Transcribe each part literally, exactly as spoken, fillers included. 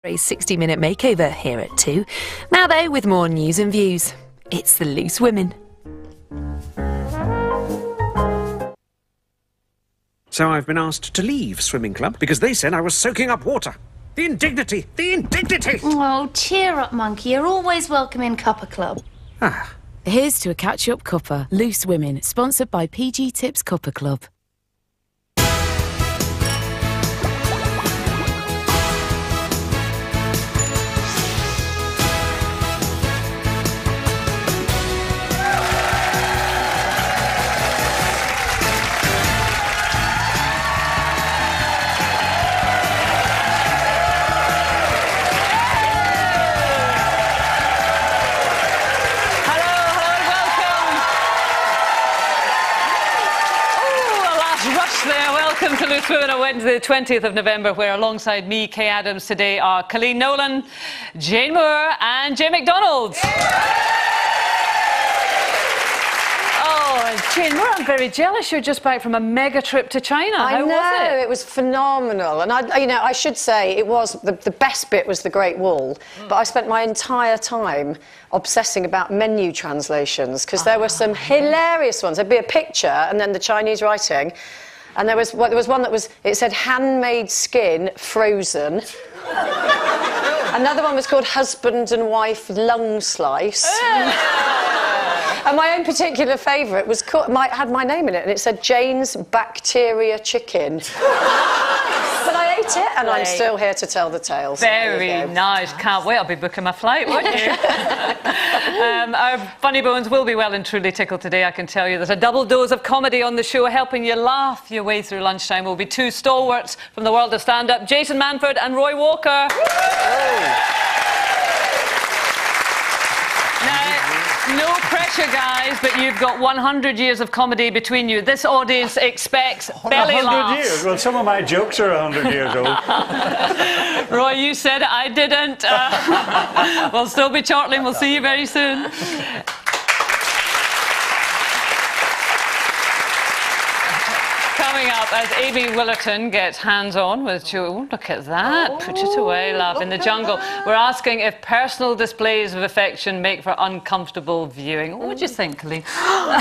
A sixty minute makeover here at two. Now though, with more news and views, it's the Loose Women. So I've been asked to leave swimming club because they said I was soaking up water. The indignity! The indignity! Oh, cheer up, Monkey. You're always welcome in Cuppa Club. Ah. Here's to a catch-up cuppa. Loose Women, sponsored by P G Tips Cuppa Club. Welcome to Loose Women on Wednesday, the twentieth of November, where alongside me, Kay Adams, today are Colleen Nolan, Jane Moore and Jay McDonald. Oh, Jane Moore, I'm very jealous. You're just back from a mega trip to China. I How know, was it? It was phenomenal. And, I, you know, I should say it was, the, the best bit was the Great Wall, mm. but I spent my entire time obsessing about menu translations, because there were some hilarious ones. There'd be a picture and then the Chinese writing. And there was, well, there was one that was, it said handmade skin, frozen. Another one was called husband and wife lung slice. And my own particular favourite was called, my, had my name in it, and it said Jane's bacteria chicken. But I ate it, and I'm still here to tell the tale. Very nice. Can't wait. I'll be booking my flight, won't you? um, our funny bones will be well and truly tickled today, I can tell you. There's a double dose of comedy on the show, helping you laugh your way through lunchtime. Will be two stalwarts from the world of stand-up, Jason Manford and Roy Walker. No pressure, guys, but you've got one hundred years of comedy between you. This audience expects belly laughs. one hundred years? Well, some of my jokes are one hundred years old. Roy, you said it, I didn't. Uh, we'll still be chortling. We'll see you very soon. Coming up, as Amy Willerton gets hands-on with Joe. Look at that. Oh, put it away, love. In the jungle. We're asking if personal displays of affection make for uncomfortable viewing. What do you think, Colleen? No,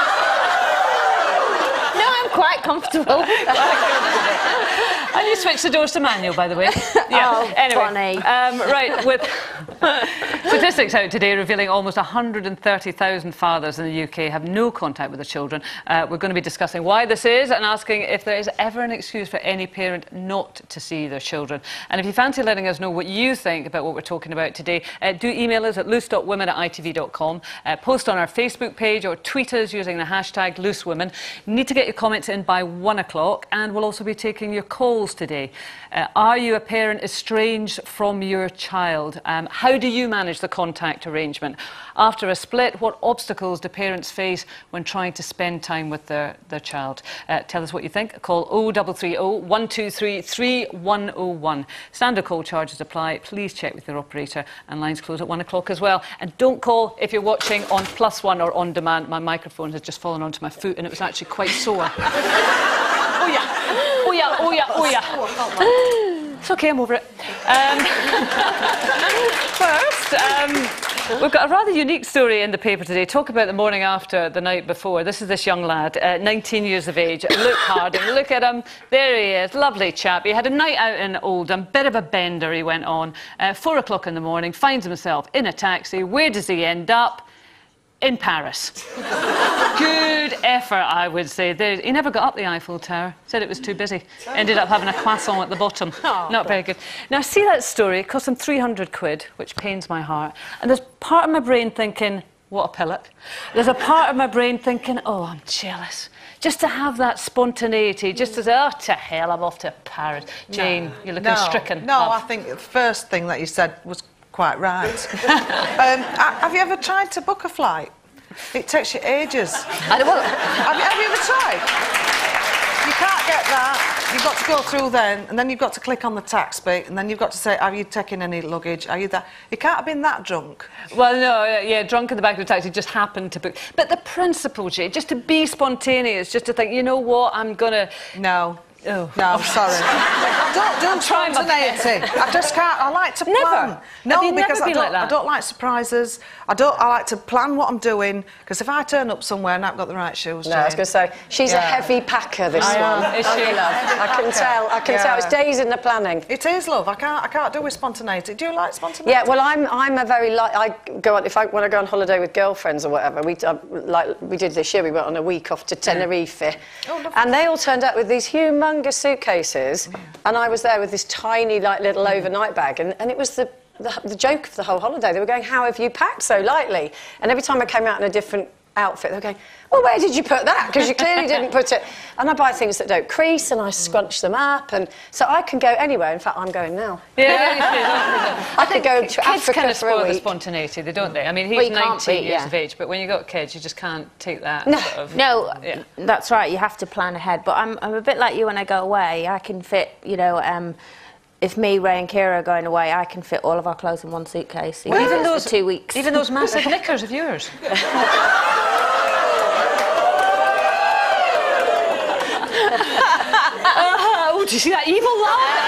I'm quite comfortable. And you switched the doors to manual, by the way. Yeah. Oh, anyway, funny. Um, right, with statistics out today revealing almost one hundred thirty thousand fathers in the U K have no contact with their children. Uh, we're going to be discussing why this is and asking if there is ever an excuse for any parent not to see their children. And if you fancy letting us know what you think about what we're talking about today, uh, do email us at loose dot women at I T V dot com, uh, post on our Facebook page or tweet us using the hashtag LooseWomen. You need to get your comments in by one o'clock, and we'll also be taking your calls today. Uh, are you a parent estranged from your child? Um, how do you manage the contact arrangement? After a split, what obstacles do parents face when trying to spend time with their, their child? Uh, tell us what you think. Call oh three three oh, one two three, three one oh one. Standard call charges apply. Please check with your operator, and lines close at one o'clock as well. And don't call if you're watching on Plus One or on demand. My microphone has just fallen onto my foot and it was actually quite sore. Oh yeah. Oh yeah, oh yeah, oh yeah. It's okay, I'm over it. Um, first, um, we've got a rather unique story in the paper today. Talk about the morning after, the night before. This is this young lad, uh, nineteen years of age. Look hard and look at him. There he is, lovely chap. He had a night out in Oldham, bit of a bender he went on. Uh, four o'clock in the morning, finds himself in a taxi. Where does he end up? In Paris. Good effort, I would say. There, he never got up the Eiffel Tower. Said it was too busy. Ended up having a croissant at the bottom. Oh, Not very good. Now, see that story? It cost him three hundred quid, which pains my heart. And there's part of my brain thinking, what a pillock. There's a part of my brain thinking, oh, I'm jealous. Just to have that spontaneity, just to say, oh, to hell, I'm off to Paris. Jane, no, you're looking no, stricken. No, love. I think the first thing that you said was quite right. um, have you ever tried to book a flight? It takes you ages. I don't, well, have, you, have you ever tried? You can't get that. You've got to go through then, and then you've got to click on the tax bit, and then you've got to say, have you taken any luggage? Are you that? You can't have been that drunk. Well, no, yeah, drunk in the back of the taxi, just happened to book. But the principle, Jay, just to be spontaneous, just to think, you know what, I'm gonna... No. Oh. No, I'm sorry. I don't do trying my spontaneity. I just can't. I like to Never? plan. No, Have you never because I been don't. like that? I don't like surprises. I don't. I like to plan what I'm doing. Because if I turn up somewhere and I haven't got the right shoes, No, I was going to say, she's a Yeah. heavy packer, this I one. am. Is she? love. I can tell, I can Yeah. tell. It's days in the planning. it is love. I can't. I can't do with spontaneity. Do you like spontaneity? Yeah, well, I'm I'm a very like I go on if I when I go on holiday with girlfriends or whatever. We uh, like we did this year. We went on a week off to Tenerife, Oh, lovely. and they all turned up with these humongous suitcases, and I was there with this tiny like little overnight bag, and, and it was the, the the joke of the whole holiday. They were going, "How have you packed so lightly?" And every time I came out in a different outfit, they were going, "Well, where did you put that? Because you clearly didn't put it." And I buy things that don't crease, and I scrunch them up, and so I can go anywhere. In fact, I'm going now. Yeah, I could go to kids Africa kind of for a spoil the week. spontaneity, they don't they? I mean, he's Well, you can't nineteen be, years yeah. of age, but when you've got kids, you just can't take that No. sort of... No, Yeah. that's right. You have to plan ahead. But I'm, I'm a bit like you when I go away. I can fit, you know, um, if me, Ray, and Kira are going away, I can fit all of our clothes in one suitcase. Well, even for those two weeks. Even those massive knickers of yours. uh, oh, do you see that evil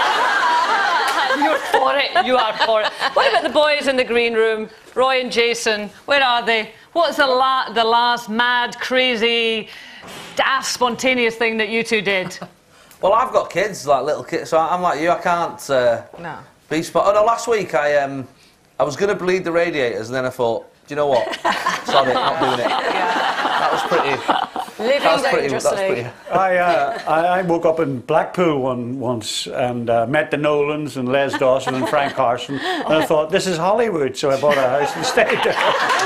laugh? You're for it. You are for it. What about the boys in the green room? Roy and Jason, where are they? What's the, la the last mad, crazy, daft, spontaneous thing that you two did? Well, I've got kids, like little kids, so I'm like you. I can't uh, No. be spot. Oh no! Last week I um, I was going to bleed the radiators, and then I thought, do you know what? Sorry, not doing it. That was pretty. Living That was pretty. That's dangerously. pretty. I, uh, I, I woke up in Blackpool one once and uh, met the Nolans and Les Dawson and Frank Carson, and I thought, this is Hollywood, so I bought a house and stayed there.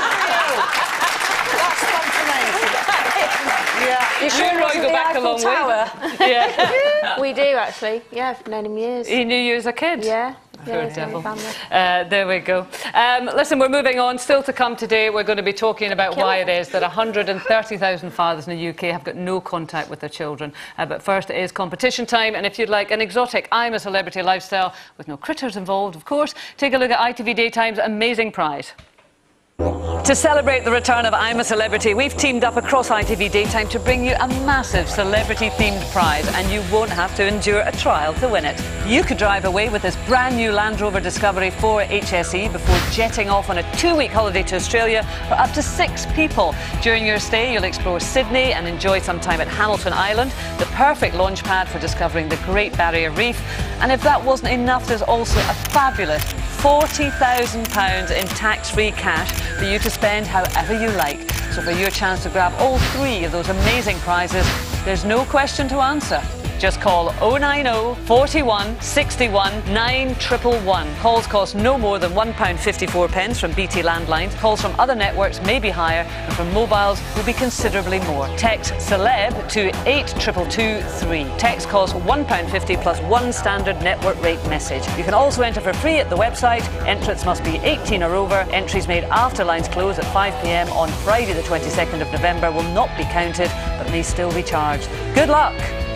That's spontaneity. Yeah. You sure and Roy wasn't go the back a Eiffel long way. Tower? Yeah. We do, actually. Yeah, I've known him years. He knew you as a kid. Yeah. Poor Yeah, he's in devil. the family. Uh, there we go. Um, listen, we're moving on. Still to come today, we're going to be talking about why it is that one hundred thirty thousand fathers in the U K have got no contact with their children. Uh, but first, it is competition time. And if you'd like an exotic I'm a Celebrity lifestyle with no critters involved, of course, take a look at I T V Daytime's amazing prize. To celebrate the return of I'm a Celebrity, we've teamed up across I T V Daytime to bring you a massive celebrity-themed prize, and you won't have to endure a trial to win it. You could drive away with this brand new Land Rover Discovery four H S E before jetting off on a two-week holiday to Australia for up to six people. During your stay, you'll explore Sydney and enjoy some time at Hamilton Island, the perfect launch pad for discovering the Great Barrier Reef. And if that wasn't enough, there's also a fabulous forty thousand pounds in tax-free cash for you to spend however you like. So for your chance to grab all three of those amazing prizes, there's no question to answer. Just call oh nine oh, forty-one, sixty-one, nine one one one. Calls cost no more than one pound fifty-four from B T landlines. Calls from other networks may be higher, and from mobiles will be considerably more. Text CELEB to eight two two two three. Text costs one pound fifty plus one standard network rate message. You can also enter for free at the website. Entrants must be eighteen or over. Entries made after lines close at five p m on Friday the twenty-second of November will not be counted, but may still be charged. Good luck!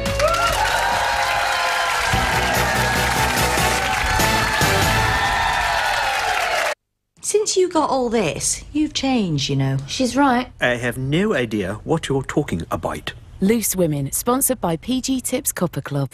Since you got all this, you've changed, you know. She's right. I have no idea what you're talking about. Loose Women, sponsored by P G Tips Copper Club.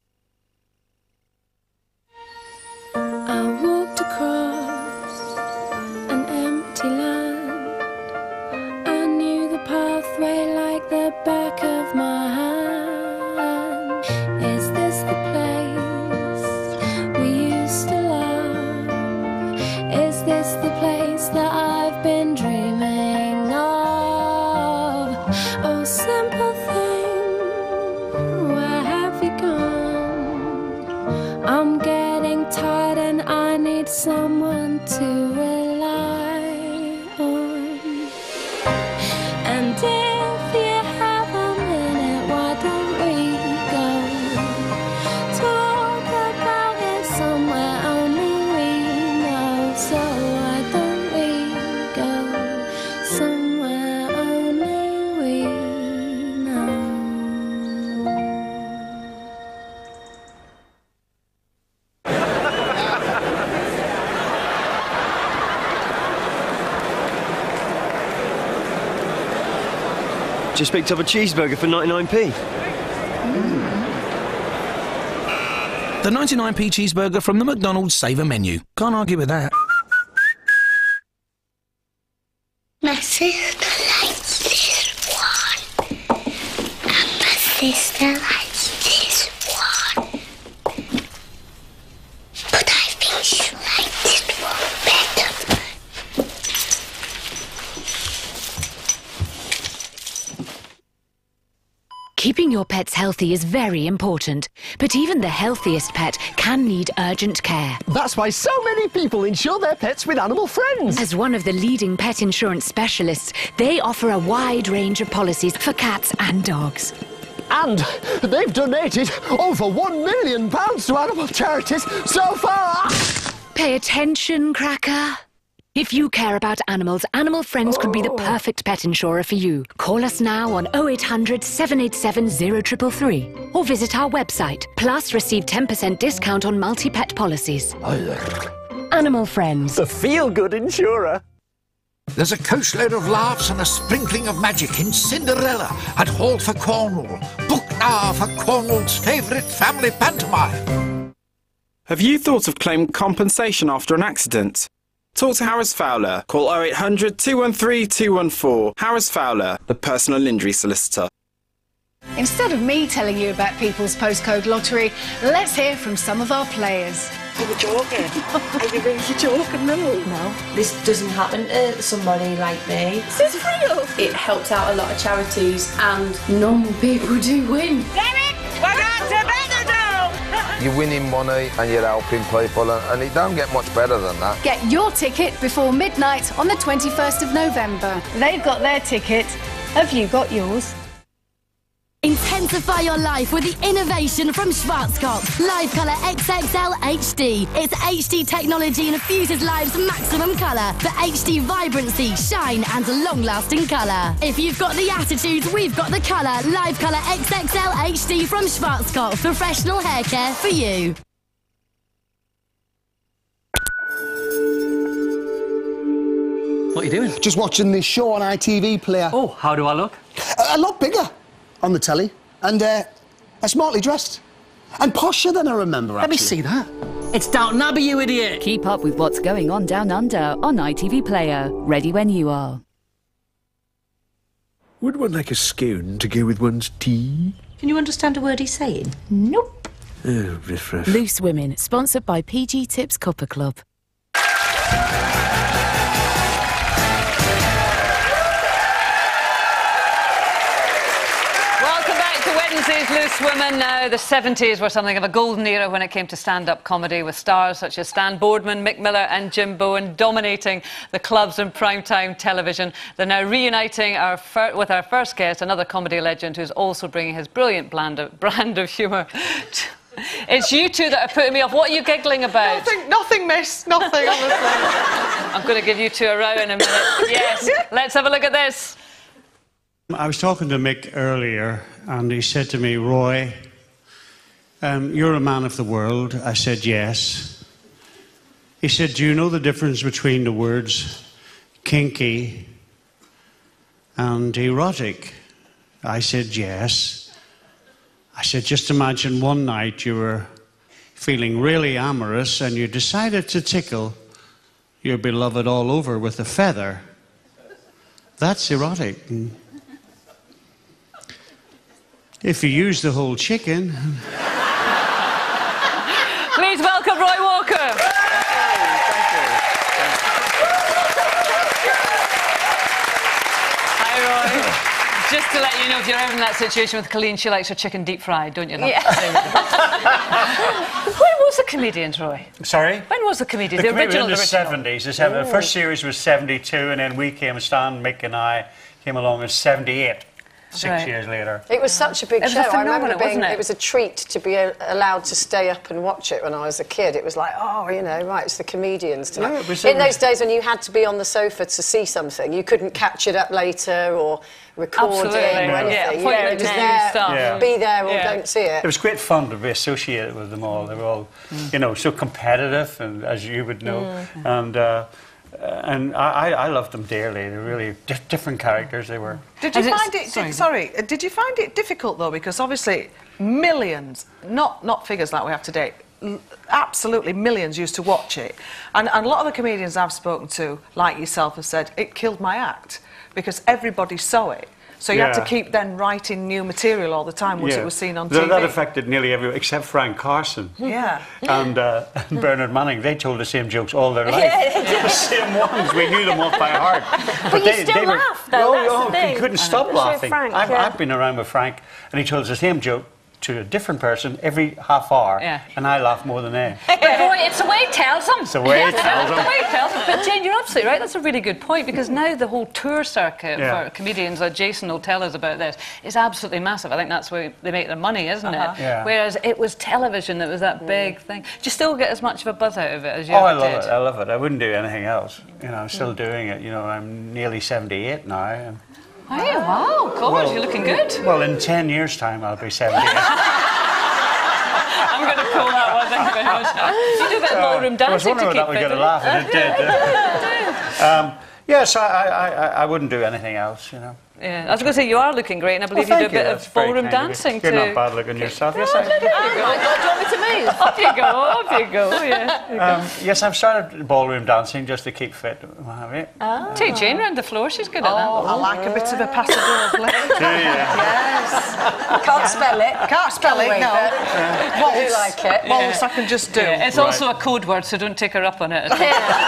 I walked across an empty land. I knew the pathway like the back of my hand. Is this the place we used to love? Is this the place that I've been dreaming of? Oh, simple thing, where have you gone? I'm getting tired and I need someone to rely on. And if you have a minute, why don't we go talk about it somewhere only we know? So why don't we go somewhere only we know? Just picked up a cheeseburger for ninety-nine p. The ninety-nine p cheeseburger from the McDonald's Saver menu. Can't argue with that. My sister likes this one. And my sister likes this one. But I think she likes this one better. Keeping your pets healthy is very important, but even the healthiest pet can need urgent care. That's why so many people insure their pets with Animal Friends. As one of the leading pet insurance specialists, they offer a wide range of policies for cats and dogs. And they've donated over one million pounds to animal charities so far. Pay attention, Cracker. If you care about animals, Animal Friends could be the perfect pet insurer for you. Call us now on oh eight hundred, seven eight seven, oh three three three or visit our website. Plus, receive ten percent discount on multi-pet policies. Animal Friends. The feel-good insurer. There's a coachload of laughs and a sprinkling of magic in Cinderella at Hall for Cornwall. Book now for Cornwall's favourite family pantomime. Have you thought of claiming compensation after an accident? Talk to Harris Fowler. Call oh eight hundred, two one three, two one four. Harris Fowler, the personal injury solicitor. Instead of me telling you about People's Postcode Lottery, let's hear from some of our players. Are you joking? Are you really joking? No. No. This doesn't happen to somebody like me. Is this real? It helps out a lot of charities and normal people do win. Derek, we're going to Benidorm! You're winning money and you're helping people, and, and it don't get much better than that. Get your ticket before midnight on the twenty-first of November. They've got their ticket. Have you got yours? Intensify your life with the innovation from Schwarzkopf. Live Colour X X L H D. It's H D technology infuses life's maximum colour for H D vibrancy, shine and long-lasting colour. If you've got the attitude, we've got the colour. Live Colour X X L H D from Schwarzkopf. Professional hair care for you. What are you doing? Just watching this show on I T V Player. Oh, how do I look? A, a lot bigger on the telly, and uh, smartly dressed. And posher than I remember, Let actually. me see that. It's Downton Abbey, you idiot! Keep up with what's going on down under on I T V Player. Ready when you are. Would one like a scone to go with one's tea? Can you understand a word he's saying? Nope. Oh, riff raff. Loose Women, sponsored by P G Tips Copper Club. Wednesday's Loose Women. Now, the seventies were something of a golden era when it came to stand-up comedy, with stars such as Stan Boardman, Mick Miller and Jim Bowen dominating the clubs and primetime television. They're now reuniting our fir with our first guest, another comedy legend who's also bringing his brilliant brand of, brand of humour. It's you two that are putting me off. What are you giggling about? Nothing, nothing, miss. Nothing, honestly. I'm going to give you two a row in a minute. Yes, let's have a look at this. I was talking to Mick earlier, and he said to me, Roy, um, you're a man of the world. I said, yes. He said, do you know the difference between the words kinky and erotic? I said, yes. I said, just imagine one night you were feeling really amorous and you decided to tickle your beloved all over with a feather. That's erotic. And if you use the whole chicken... Please welcome Roy Walker. Hi, Roy. Just to let you know, if you're ever in that situation with Colleen, she likes her chicken deep fried, don't you? Yeah. When was the comedian, Roy? Sorry? When was the comedian? The, The, original, in the the original. seventies. The, seven, the first series was seventy-two, and then we came, Stan, Mick and I came along in seventy-eight. Six Right. years later. It was such a big It was show. a I remember phenomenon, being, wasn't it? it was a treat to be a, allowed to stay up and watch it when I was a kid. It was like, oh, you know, right, it's the comedians tonight. Yeah, it was- In those days when you had to be on the sofa to see something, you couldn't catch it up later or record Absolutely. it or Yeah. anything. Yeah, You know, it was appointment there, stuff. Yeah. be there or Yeah. don't see it. It was great fun to be associated with them all. They were all, you know, so competitive, and as you would know, Mm. and uh, and I, I loved them dearly. They're really di different characters. They were. Did you Has it- find it? sorry. Did, sorry, uh, did you find it difficult though? Because obviously, millions, not not figures like we have today, l- absolutely millions used to watch it. And, and a lot of the comedians I've spoken to, like yourself, have said, it killed my act because everybody saw it. So you Yeah. had to keep then writing new material all the time once Yeah. it was seen on That- T V. That affected nearly everyone, except Frank Carson. Yeah. And uh, Bernard Manning. They told the same jokes all their life. Yeah, they did. The same ones. We knew them off by heart. But you still laugh, though, Oh, that's oh, the thing. we couldn't stop Especially with laughing. Frank, I've, yeah. I've been around with Frank, and he told us the same joke to a different person every half hour, Yeah. and I laugh more than they. But Roy, it's the way he tells them. It's the way he tells It's the them. way he tells them. But Jane, you're absolutely right. That's a really good point because now the whole tour circuit Yeah. for comedians, like Jason will tell us about this, is absolutely massive. I think that's where they make their money, isn't Uh-huh. it? Yeah. Whereas it was television that was that big thing. Do you still get as much of a buzz out of it as you Oh, I ever love did? it. I love it. I wouldn't do anything else. You know, I'm still doing it. You know, I'm nearly seventy-eight now. And, Oh, yeah, wow, God, Well, you're looking good. well, in ten years' time, I'll be seventy-eight. I'm going to pull that one. Thank you very much. You do a bit of ballroom I was dancing wondering to that keep would fit. get a laugh, and it did. um, yes, I, I, I, I wouldn't do anything else, you know. Yeah, I was going to say you are looking great, and I believe Well, you do a thank bit you. of That's very ballroom kind of you. dancing You're too. not bad looking yourself. Yes, Oh, I, look at you go. Oh, my God, do you want me to move? Off you go, off you go, yeah. um, yes, I've started ballroom dancing just to keep fit. What have you? Oh. Take Jane round the floor, she's good at that. Oh, I like a bit of a paso doble. Do you? Yes. Can't spell it. Can't spell it, Can't no. wait, but I do like it. Waltz I can just do. Yeah, it's Right. also a code word, so don't take her up on it.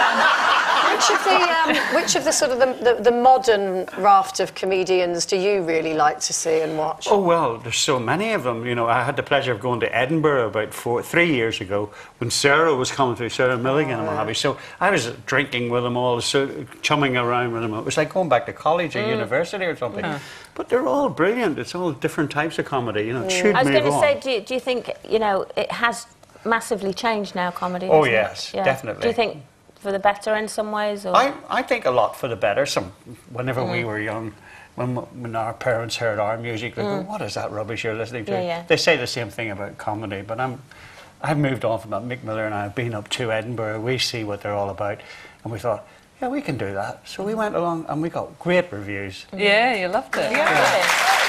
Which of the um, which of the sort of the, the, the modern raft of comedians do you really like to see and watch? Oh, well, there's so many of them. You know, I had the pleasure of going to Edinburgh about four, three years ago when Sarah was coming through, Sarah Milligan and what have you. So I was drinking with them all, so chumming around with them. It was like going back to college or Mm. university or something. Yeah. But they're all brilliant. It's all different types of comedy. You know, it Mm. should I was move going to on. say, do you, do you think, you know, it has massively changed now, comedy? Oh, hasn't it? yes, definitely. Do you think for the better in some ways? Or? I, I think a lot for the better. Some, whenever we Mm. were young, when, when our parents heard our music, they go, Mm. what is that rubbish you're listening to? Yeah, yeah. They say the same thing about comedy, but I'm, I've moved on from that. Mick Miller and I have been up to Edinburgh. We see what they're all about. And we thought, yeah, we can do that. So we went along and we got great reviews. Yeah, you loved it. Yeah.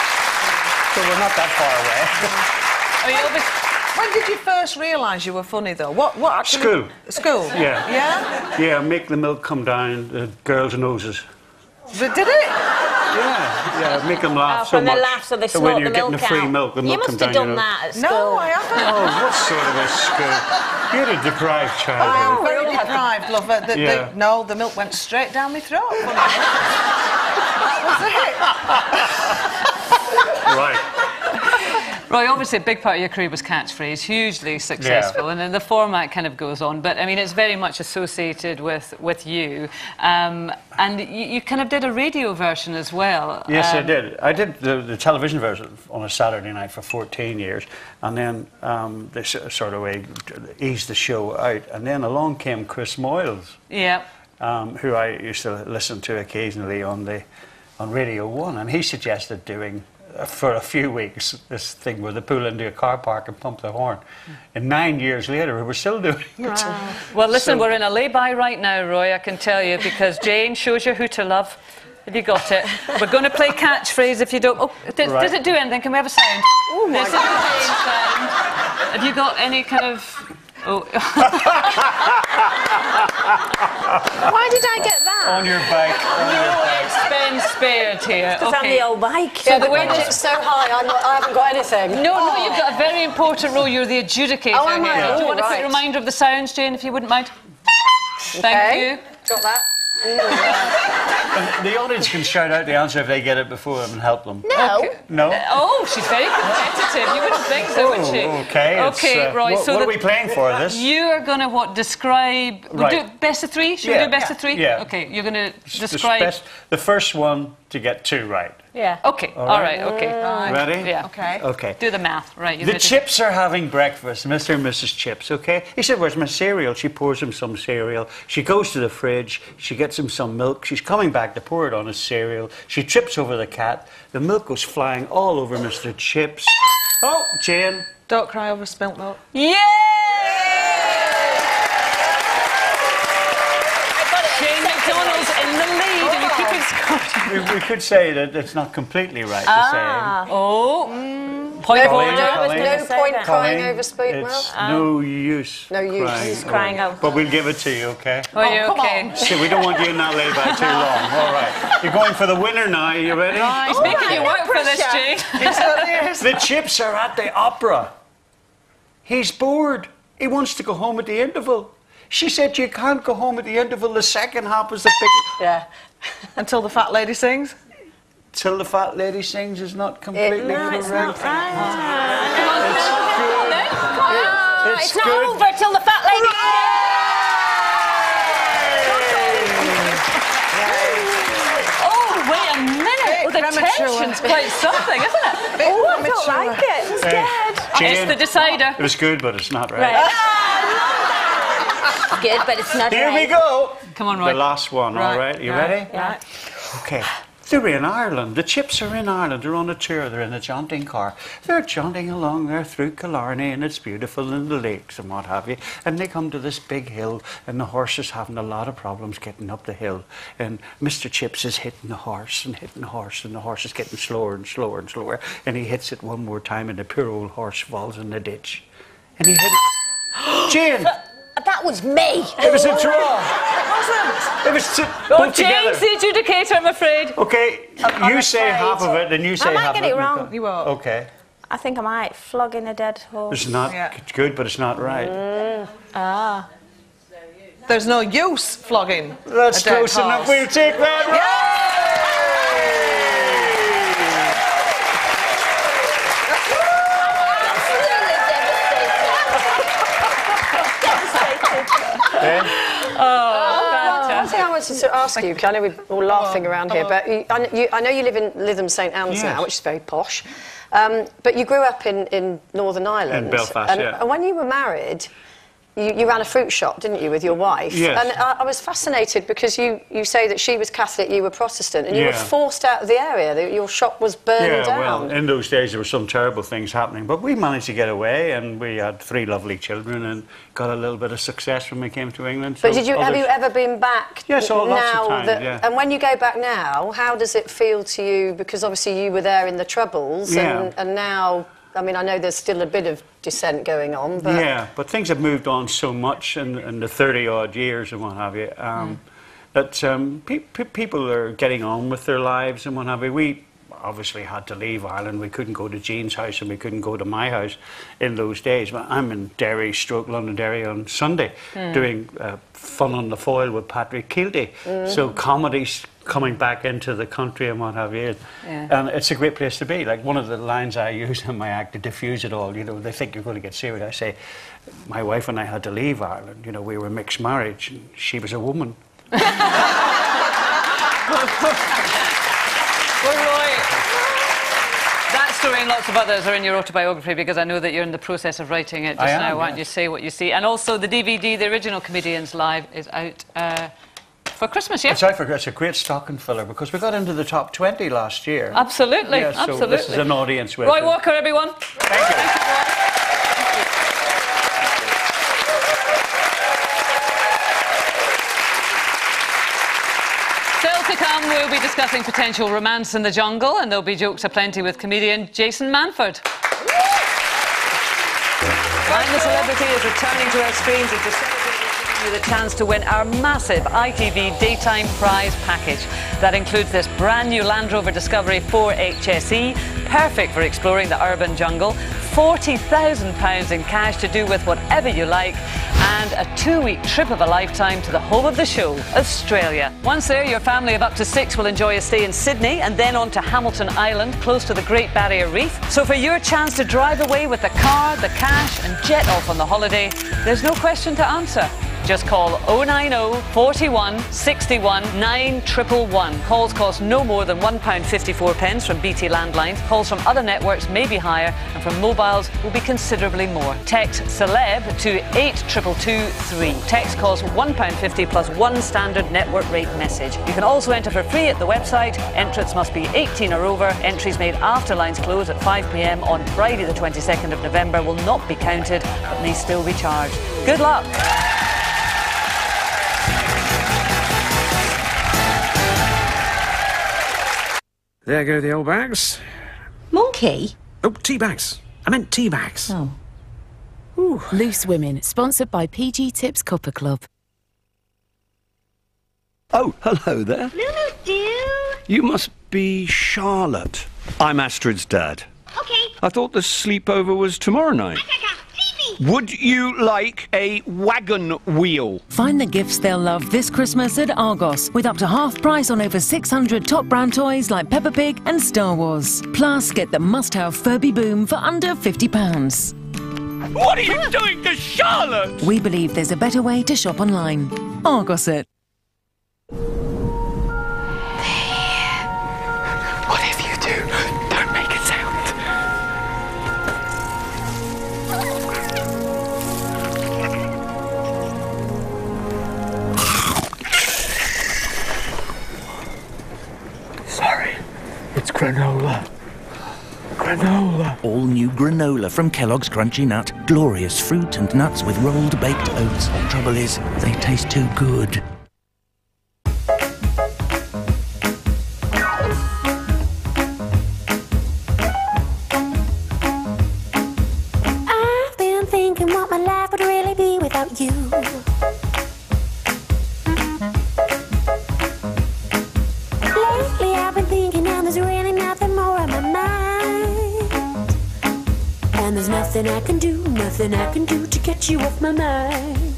So we're not that far away. Oh, you always... When did you first realise you were funny, though? What? What actually? School. School. Yeah. Yeah. Yeah, make the milk come down the girls' noses. But did it? Yeah, yeah, make them laugh Oh, so from much. the laugh, so they so snort when you're the getting milk the free out. milk, the You milk must comes have down done your nose. that at school. No, I haven't. Oh, what sort of a school? You had a deprived I childhood. am very deprived, lover. The, Yeah. the, no, the milk went straight down my throat. Funny enough. That was it. Right. Roy, obviously a big part of your career was catchphrase, hugely successful, and then the format kind of goes on. But I mean, it's very much associated with with you, um, and you, you kind of did a radio version as well. Yes, I um, did. I did the, the television version on a Saturday night for fourteen years, and then um, they s- sort of way eased the show out. And then along came Chris Moyles, Yeah. um, who I used to listen to occasionally on the on Radio One, and he suggested doing uh, for a few weeks this thing where they pull into a car park and pump the horn. And nine years later, we were still doing it. Well, listen, So- we're in a lay-by right now, Roy, I can tell you, because Jane shows you who to love. Have you got it? We're going to play catchphrase if you don't... Oh, does, Right. does it do anything? Can we have a sound? Oh, my God. Sound. Have you got any kind of... Oh. Why did I get that? On your bike. On your No bike. expense spared here. Because I'm Okay. the old bike. So the way It's so high, I'm not, I haven't got anything. No, no, you've got a very important role. You're the adjudicator Oh, am I? here. Do you Oh, want a quick right. reminder of the sounds, Jane, if you wouldn't mind? Thank Okay. you. Got that? And the audience can shout out the answer if they get it before them and help them. No. Okay. No? Oh, she's very competitive. You wouldn't think so, would she? Oh, okay. it's, Okay, uh, Roy. What, so what the- are we playing for this? You are going to what? Describe. We'll Right. do best of three. Should Yeah. we do best Yeah. of three? Yeah. Okay. You're going to The describe. best- the first one to get two right. Yeah. Okay. All All right. right. Okay. Ready? Yeah. Okay. Okay. Do the math. Right. you're The gonna do- Chips are having breakfast, Mister and Missus Chips, okay? He said, where's my cereal? She pours him some cereal. She goes to the fridge. She gets him some milk. She's coming back to pour it on his cereal. She trips over the cat. The milk goes flying all over Mister Chips. Oh, Jane. Don't cry over spilt milk. Yeah! Jane McDonald's in the lead, and you're keeping score. We, we could say that it's not completely right Ah. to say. Oh. Point of no, order. no, no point crying Colleen, over speak it's milk. no use. No use. Crying. He's crying out. But we'll give it to you, okay? Are you Oh, come okay? on. See, we don't want you in that lay-by too long. All right. You're going for the winner now. Are you ready? Oh, he's making you work for this, Jane. The Chips are at the opera. He's bored. He wants to go home at the interval. She said you can't go home at the interval. The second half is the big... Yeah. Until the fat lady sings? Till the fat lady sings is not completely no, correct. it's not right. Come on, It's good. It's not over till the fat lady. Oh, wait a minute. Oh, the tension's quite something, isn't it? Oh, I don't like it. I'm scared. Jane, It's the decider. It was good, but it's not right. Right. Good, but it's not Here right. we go. Come on, Roy. The last one, all right? You right, ready? Yeah. Okay. They're in Ireland. The Chips are in Ireland. They're on a tour. They're in a jaunting car. They're jaunting along there through Killarney, and it's beautiful, and the lakes and what have you. And they come to this big hill, and the horse is having a lot of problems getting up the hill. And Mister Chips is hitting the horse and hitting the horse, and the horse is getting slower and slower and slower. And he hits it one more time, and the poor old horse falls in the ditch. And he hit it. Jane! That was me. It was a draw. It wasn't. It was t- Oh, both Jane's together. the adjudicator, I'm afraid. Okay, you say half of it, and you say I might half get of it it. wrong. Nicole. You won't. Okay. I think I might flogging a dead horse. It's not Yeah. it's good, but it's not right. Ah. There's no use flogging. That's a dead close enough. horse. We'll take that. One thing I wanted to ask you, because I know we're all laughing around here, but you, I, kn- you, I know you live in Lytham St Anne's Yes. now, which is very posh. Um, but you grew up in, in Northern Ireland. In Belfast, and, yeah. and when you were married, you, you ran a fruit shop, didn't you, with your wife? Yes. And I, I was fascinated because you, you say that she was Catholic, you were Protestant, and you were Yeah. forced out of the area. that Your shop was burned Yeah, down. well, in those days there were some terrible things happening, but we managed to get away, and we had three lovely children, and got a little bit of success when we came to England. But so did you have others- you ever been back? Yes, oh, now lots of times, that, yeah. And when you go back now, how does it feel to you? Because obviously you were there in the Troubles, Yeah. and, and now, I mean, I know there's still a bit of dissent going on, but Yeah, but things have moved on so much in, in the thirty odd years and what have you, um, that um, pe- pe- people are getting on with their lives and what have you. We obviously had to leave Ireland. We couldn't go to Jean's house and we couldn't go to my house in those days. But I'm in Derry, stroke Londonderry on Sunday, Mm. doing uh, Fun on the Foil with Patrick Keelty. Mm. So comedy's coming back into the country and what have you. Yeah. And it's a great place to be. Like one of the lines I use in my act to diffuse it all, you know, they think you're going to get serious. I say, my wife and I had to leave Ireland. You know, we were mixed marriage and she was a woman. Well, Roy, that story and lots of others are in your autobiography, because I know that you're in the process of writing it just I am, now. Why don't yes. you say what you see? And also the D V D, The Original Comedians Live, is out uh, for Christmas, yeah? It's out for it's a great stocking filler because we got into the top twenty last year. Absolutely, Yeah, so absolutely. this is an audience with Roy it. Walker, everyone. Thank you. Still to come, we'll be discussing potential romance in the jungle, and there'll be jokes aplenty with comedian Jason Manford. I'm the Celebrity is returning to our screens and to celebrate giving you the chance to win our massive I T V Daytime Prize package. That includes this brand new Land Rover Discovery four H S E, perfect for exploring the urban jungle, forty thousand pounds in cash to do with whatever you like, and a two-week trip of a lifetime to the home of the show, Australia. Once there, your family of up to six will enjoy a stay in Sydney and then on to Hamilton Island, close to the Great Barrier Reef. So for your chance to drive away with the car, the cash and jet off on the holiday, there's no question to answer. Just call oh nine oh, forty-one, sixty-one, nine one one. Calls cost no more than one pound fifty-four pence from B T landlines. Calls from other networks may be higher, and from mobiles will be considerably more. Text CELEB to eight two two three. Text costs one pound fifty plus one standard network rate message. You can also enter for free at the website. Entrants must be eighteen or over. Entries made after lines close at five p m on Friday the twenty-second of November will not be counted, but may still be charged. Good luck! There go the old bags. Monkey? Oh, tea bags. I meant tea bags. Oh. Ooh. Loose Women, sponsored by P G Tips Copper Club. Oh, hello there. Lulu, dear. You must be Charlotte. I'm Astrid's dad. Okay. I thought the sleepover was tomorrow night. Would you like a wagon wheel? Find the gifts they'll love this Christmas at Argos, with up to half price on over six hundred top brand toys like Peppa Pig and Star Wars. Plus, get the must-have Furby Boom for under fifty pounds. What are you doing to Charlotte? We believe there's a better way to shop online. Argos it. Whatever you do, don't make a sound. Sorry, it's granola. Granola. All new granola from Kellogg's Crunchy Nut. Glorious fruit and nuts with rolled baked oats. Trouble is, they taste too good. I've been thinking what my life would really be without you. Lately I've been thinking and there's really nothing more on my mind. And there's nothing I can do, nothing I can do to get you off my mind.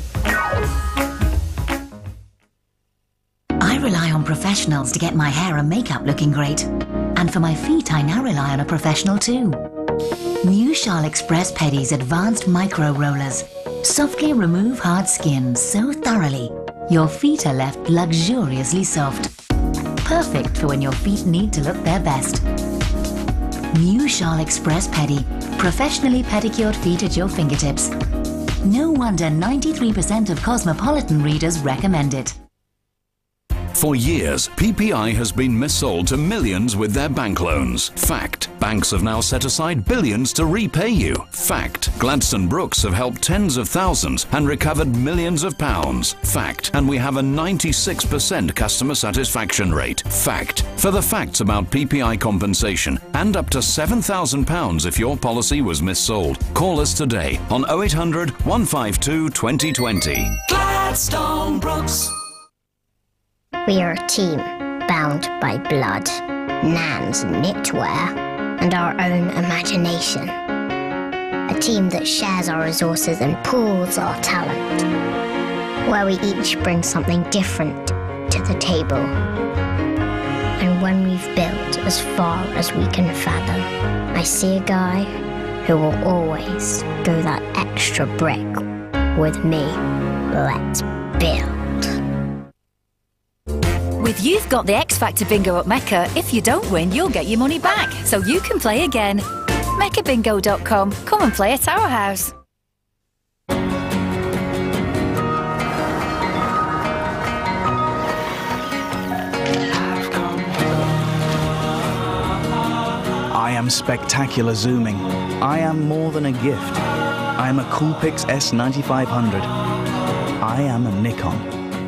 I rely on professionals to get my hair and makeup looking great. And for my feet, I now rely on a professional too. New Charl Express Pedis Advanced Micro Rollers softly remove hard skin so thoroughly your feet are left luxuriously soft. Perfect for when your feet need to look their best. New Charl Express Pedi, professionally pedicured feet at your fingertips. No wonder ninety-three percent of Cosmopolitan readers recommend it. For years, P P I has been missold to millions with their bank loans. Fact. Banks have now set aside billions to repay you. Fact. Gladstone Brooks have helped tens of thousands and recovered millions of pounds. Fact. And we have a ninety-six percent customer satisfaction rate. Fact. For the facts about P P I compensation and up to seven thousand pounds if your policy was missold, call us today on oh eight hundred, one five two, two oh two oh. Gladstone Brooks. We are a team bound by blood, Nan's knitwear, and our own imagination. A team that shares our resources and pools our talent, where we each bring something different to the table. And when we've built as far as we can fathom, I see a guy who will always go that extra brick with me. Let's build. With You've Got the X Factor Bingo at Mecca, if you don't win, you'll get your money back, so you can play again. Mecca Bingo dot com. Come and play at our house. I am spectacular zooming. I am more than a gift. I am a Coolpix S ninety-five hundred. I am a Nikon.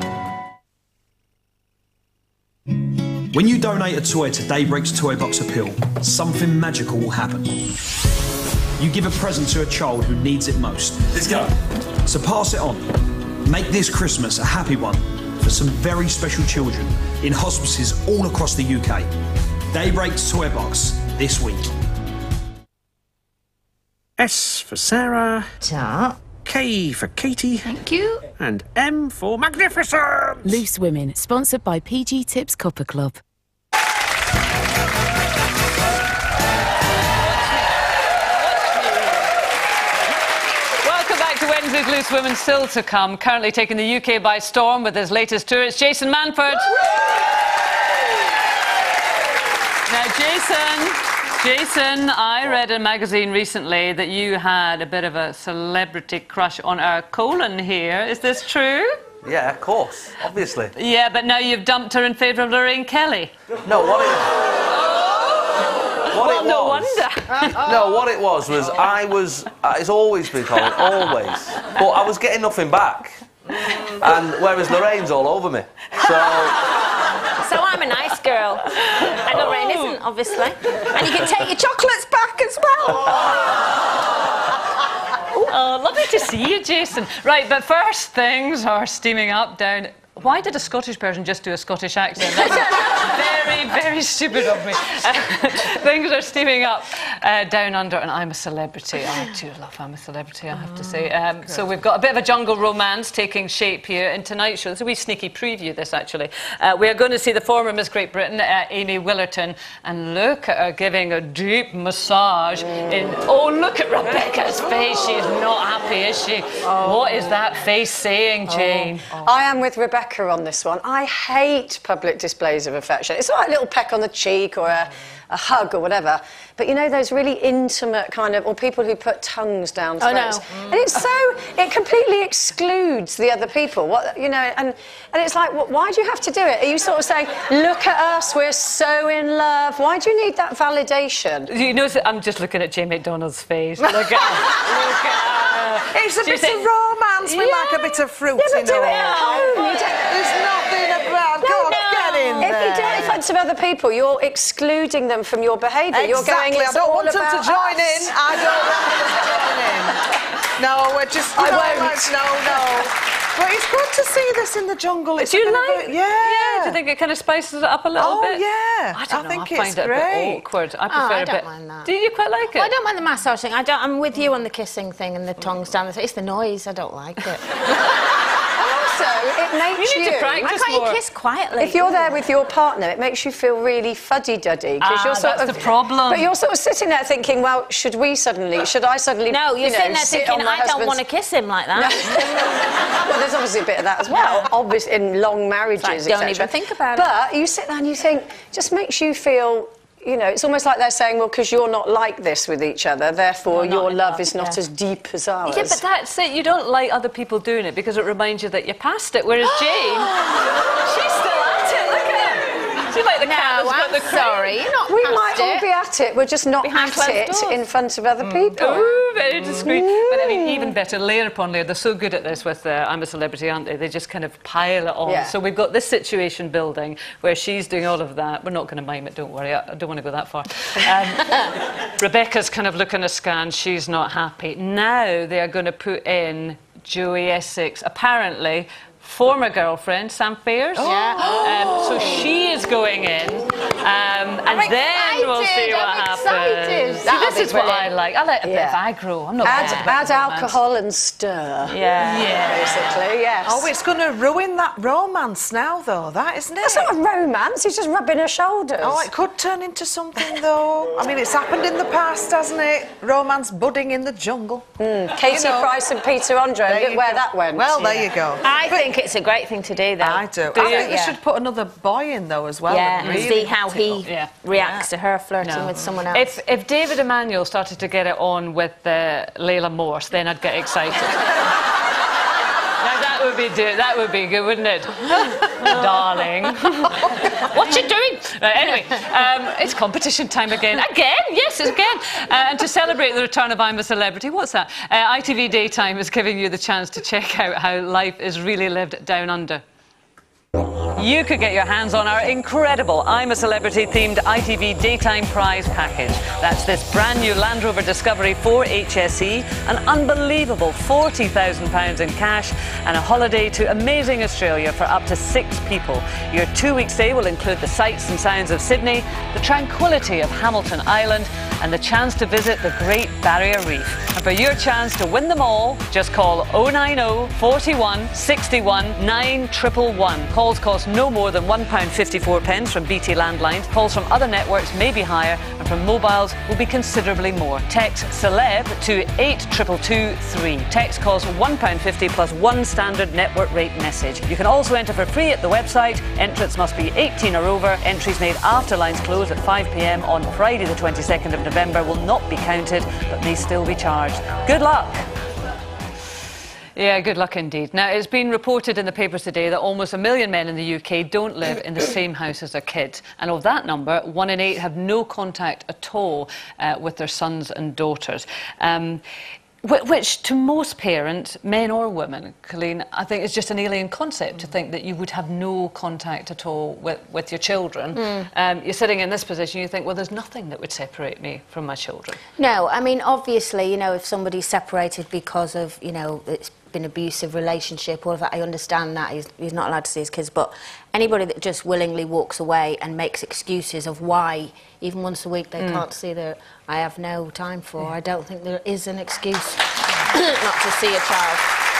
When you donate a toy to Daybreak's Toy Box Appeal, something magical will happen. You give a present to a child who needs it most. Let's go. So pass it on. Make this Christmas a happy one for some very special children in hospices all across the U K. Daybreak's Toy Box this week. S for Sarah. Ta. K for Katie. Thank you. And M for Magnificent. Loose Women, sponsored by P G Tips Copper Club. Welcome back to Wednesday's Loose Women, still to come. Currently taking the U K by storm with his latest tour. It's Jason Manford. Now, Jason, Jason, I read in a magazine recently that you had a bit of a celebrity crush on our Colin here. Is this true? Yeah, of course, obviously. Yeah, but now you've dumped her in favour of Lorraine Kelly. No, what it... What well, it no was, wonder. No, what it was was I was... Uh, it's always been Colin, always. But I was getting nothing back. And whereas Lorraine's all over me. So... So I'm a nice girl. And Lorraine isn't, obviously. And you can take your chocolates back as well. Oh, lovely to see you, Jason. Right, but first things are steaming up down... Why did a Scottish person just do a Scottish accent? That's very, very stupid of me. Uh, things are steaming up uh, down under, and I'm a Celebrity. I too love I'm a Celebrity, I have to say. Um, so we've got a bit of a jungle romance taking shape here in tonight's show. There's a wee sneaky preview, this, actually. Uh, we are going to see the former Miss Great Britain, uh, Amy Willerton, and look at her giving a deep massage in... Oh, look at Rebecca's face. She's not happy, is she? Oh. What is that face saying, Jane? Oh. Oh. I am with Rebecca on this one. I hate public displays of affection. It's like a little peck on the cheek or a, a hug or whatever. But you know those really intimate kind of, or people who put tongues down throats. Oh, no. And it's so, it completely excludes the other people. What you know, and and it's like, what, why do you have to do it? Are you sort of saying, look at us, we're so in love? Why do you need that validation? You know, I'm just looking at Jane McDonald's face. Look at, look at It's a She's bit saying, of romance. We Yeah. like a bit of fruit, Yeah, but you do know. it at home. You don't- There's nothing about... Go on, get in If there. you do it in front of other people, you're excluding them from your behaviour. Exactly. You're going, it's I don't all want them about to join us. in. I don't want them to join in. No, we're just... I no, won't. like, no, no. But it's good to see this in the jungle. It's do you a bit of like? a- yeah. Do you think it kind of spices it up a little Oh, bit? yeah. I don't I know. think I find it's it a great. bit awkward. I prefer Oh, I a don't bit. mind that. Do you quite like it? Well, I don't mind the massage thing. I don't. I'm with you on the kissing thing and the tongues down the throat. It's the noise. I don't like it. Also, it makes You you... need to practice Why can't more. you kiss quietly? If you're there with your partner, it makes you feel really fuddy-duddy. Ah, you're sort that's of, the problem. But you're sort of sitting there thinking, well, should we suddenly... Should I suddenly, No, you're you know, sitting there sit thinking, on my I don't husband's- want to kiss him like that. Well, there's obviously a bit of that as well, obviously, in long marriages, Like, don't et cetera. even think about it. But you sit there and you think, just makes you feel... You know, it's almost like they're saying, well, because you're not like this with each other, therefore You're not your in love love, is not yeah. as deep as ours. Yeah, but that's it. You don't like other people doing it because it reminds you that you're past it. Whereas Jane, she's still at it. Look at her. She's like the cat No, that's got I'm the crown. sorry. You're not We past might all it. be at it, we're just not Behind at closed it doors. in front of other people. Ooh, very discreet. But I mean, even better, layer upon layer. They're so good at this with uh, I'm a Celebrity, aren't they? They just kind of pile it on. Yeah. So we've got this situation building where she's doing all of that. We're not going to mime it, don't worry. I, I don't want to go that far. Um, Rebecca's kind of looking askance. She's not happy. Now they are going to put in Joey Essex, apparently former girlfriend, Sam Fairs. Yeah. Um, so she is going in. Um, and I'm then we'll see excited, what I'm happens. excited. See, That'll this be is what I brilliant. like. I like a bit Yeah. of aggro. I'm not Add, bothered about add the romance. alcohol and stir. Yeah. Yeah. Basically, yes. Oh, it's going to ruin that romance now, though, that, isn't it? That's not a romance, he's just rubbing her shoulders. Oh, it could turn into something, though. I mean, it's happened in the past, hasn't it? Romance budding in the jungle. Mm. Katie You know. Price and Peter Andre, There look you where go. that went. Well, there you go. I think it's a great thing to do, though. I do. Do I you? think they Yeah. should put another boy in, though, as well. Yeah, and and really see how hit it he up. Yeah. reacts to her flirting No. with someone else. If, if David Emanuel started to get it on with uh, Layla Morse, then I'd get excited. Now that would be do- that would be good, wouldn't it? Darling. What you doing? Right, anyway, um, it's competition time again. Again? Yes, it's again. Uh, and to celebrate the return of I'm a Celebrity, what's that? Uh, I T V Daytime is giving you the chance to check out how life is really lived down under. You could get your hands on our incredible I'm a Celebrity themed I T V Daytime Prize package. That's this brand new Land Rover Discovery four H S E, an unbelievable forty thousand pounds in cash, and a holiday to amazing Australia for up to six people. Your two-week stay will include the sights and sounds of Sydney, the tranquility of Hamilton Island, and the chance to visit the Great Barrier Reef. And for your chance to win them all, just call oh nine oh, four one, six one, nine one one. Calls cost no more than one pound fifty-four from B T Landlines. Calls from other networks may be higher, and from mobiles will be considerably more. Text CELEB to eight two two two three. Text costs one pound fifty plus one standard network rate message. You can also enter for free at the website. Entrants must be eighteen or over. Entries made after lines close at five p m on Friday the twenty-second of November will not be counted, but may still be charged. Good luck! Yeah, good luck indeed. Now, it's been reported in the papers today that almost a million men in the U K don't live in the same house as their kids. And of that number, one in eight have no contact at all uh, with their sons and daughters. Um, Wh which, to most parents, men or women, Colleen, I think is just an alien concept to think that you would have no contact at all with, with your children. Mm. Um, you're sitting in this position, you think, well, there's nothing that would separate me from my children. No, I mean, obviously, you know, if somebody's separated because of, you know, it's been an abusive relationship, all of that, I understand that. He's, he's not allowed to see his kids, but anybody that just willingly walks away and makes excuses of why, even once a week, they Mm. can't see their... I have no time for. Yeah. I don't think there is an excuse not to see a child.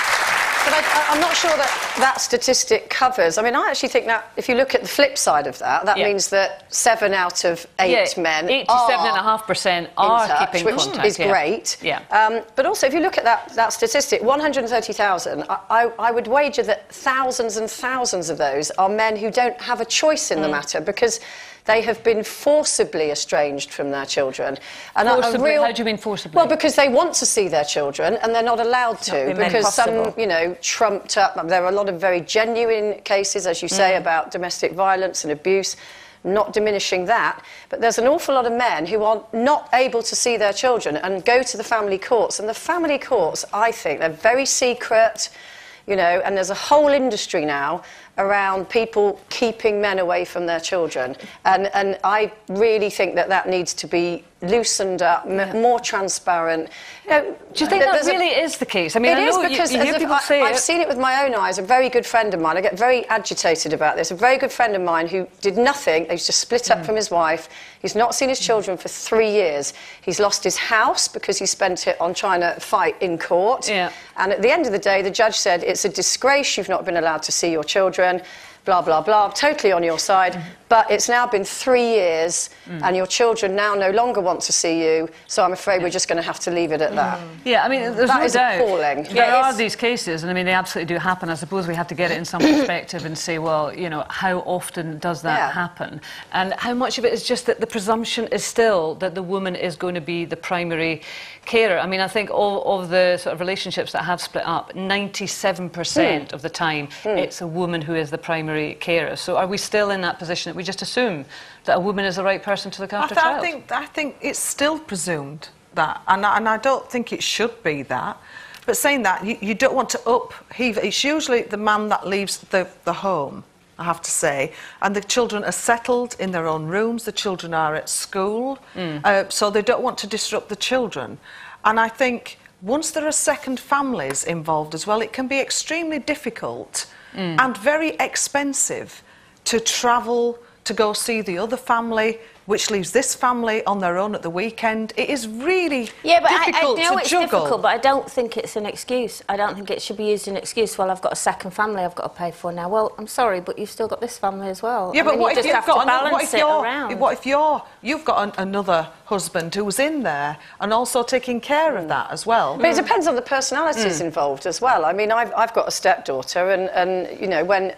But I, I'm not sure that that statistic covers. I mean, I actually think that if you look at the flip side of that, that Yeah. means that seven out of eight yeah, men eighty-seven are and a half percent in are touch, keeping which contact. is yeah. great. Yeah. Um, but also, if you look at that, that statistic, one hundred thirty thousand, I, I, I would wager that thousands and thousands of those are men who don't have a choice in mm. the matter because they have been forcibly estranged from their children. And forcibly? A real, How do you mean forcibly? Well, because they want to see their children and they're not allowed to Not because possible. some, you know, trumped up. There are a lot of very genuine cases, as you say, Mm. about domestic violence and abuse. Not diminishing that, but there's an awful lot of men who are not able to see their children and go to the family courts. And the family courts, I think, they're very secret, you know, and there's a whole industry now around people keeping men away from their children. And, and I really think that that needs to be loosened up, Yeah. m more transparent. You know, do you think that really a, is the case? I mean, it I know is because you, you hear as if people I, say I've it. seen it with my own eyes. A very good friend of mine, I get very agitated about this, a very good friend of mine who did nothing. He's just split up mm. from his wife. He's not seen his children for three years. He's lost his house because he spent it on trying to fight in court. Yeah. And at the end of the day, the judge said, it's a disgrace you've not been allowed to see your children. Blah, blah, blah, totally on your side. Mm. But it's now been three years mm. and your children now no longer want to see you, so I'm afraid yeah. we're just going to have to leave it at mm. that. Yeah, I mean, there's that no is doubt. appalling. There yeah, are these cases, and I mean, they absolutely do happen. I suppose we have to get it in some perspective and say, well, you know, how often does that yeah. happen? And how much of it is just that the presumption is still that the woman is going to be the primary carer? I mean, I think all of the sort of relationships that have split up, ninety-seven percent mm. of the time, mm. it's a woman who is the primary carer. So are we still in that position that we just assume that a woman is the right person to look after I, th a child? I think I think it's still presumed that, and I, and I don't think it should be that. But saying that, you, you don't want to upheave. It's usually the man that leaves the, the home, I have to say, and the children are settled in their own rooms. The children are at school, mm. uh, so they don't want to disrupt the children. And I think once there are second families involved as well, it can be extremely difficult mm. and very expensive to travel to go see the other family, which leaves this family on their own at the weekend. It is really yeah, but difficult I, I know to it's juggle. difficult, but I don't think it's an excuse. I don't think it should be used as an excuse. Well, I've got a second family I've got to pay for now. Well, I'm sorry, but you've still got this family as well. Yeah, I but mean, what you if just you've have got to another, what balance if it you're around. what if you're you've got an, another husband who's in there and also taking care mm. of that as well? But it depends on the personalities mm. involved as well. I mean, I've I've got a stepdaughter, and and you know when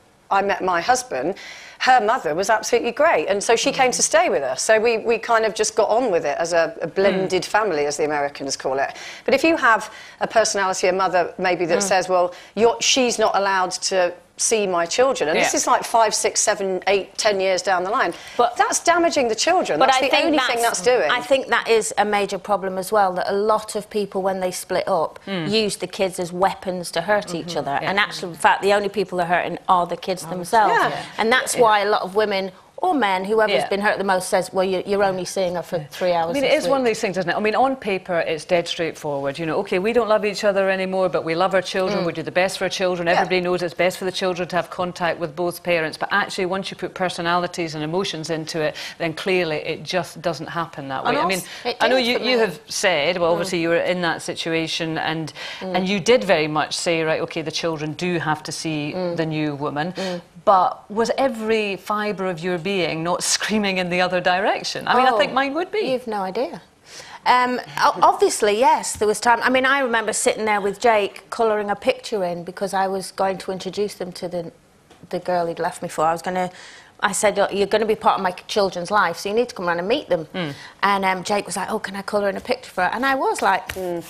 I met my husband, her mother was absolutely great, and so she came to stay with us. So we, we kind of just got on with it as a, a blended mm. family, as the Americans call it. But if you have a personality, a mother maybe that mm. says, well, you're, she's not allowed to see my children, and yeah. this is like five, six, seven, eight, ten years down the line. But that's damaging the children. But that's I the think only that's, thing that's doing. I think that is a major problem as well, that a lot of people, when they split up, mm. use the kids as weapons to hurt mm-hmm. each other. Yeah. And actually, in fact, the only people they're hurting are the kids oh, themselves. Yeah. And that's yeah. why a lot of women or men, whoever's yeah. been hurt the most, says, well, you, you're only seeing her for three hours. I mean, it is week. one of these things, isn't it? I mean, on paper, it's dead straightforward. You know, OK, we don't love each other anymore, but we love our children, mm. we do the best for our children. Yeah. Everybody knows it's best for the children to have contact with both parents. But actually, once you put personalities and emotions into it, then clearly it just doesn't happen that way. I mean, I know you, you have said, well, obviously mm. you were in that situation, and, mm. and you did very much say, right, OK, the children do have to see mm. the new woman. Mm. But was every fibre of your being not screaming in the other direction? I mean, oh, I think mine would be. You've no idea. Um, obviously, yes, there was time. I mean, I remember sitting there with Jake, colouring a picture in because I was going to introduce them to the, the girl he'd left me for. I was going to... I said, oh, you're going to be part of my children's life, so you need to come around and meet them. Mm. And um, Jake was like, oh, can I colour in a picture for her? And I was like... Mm.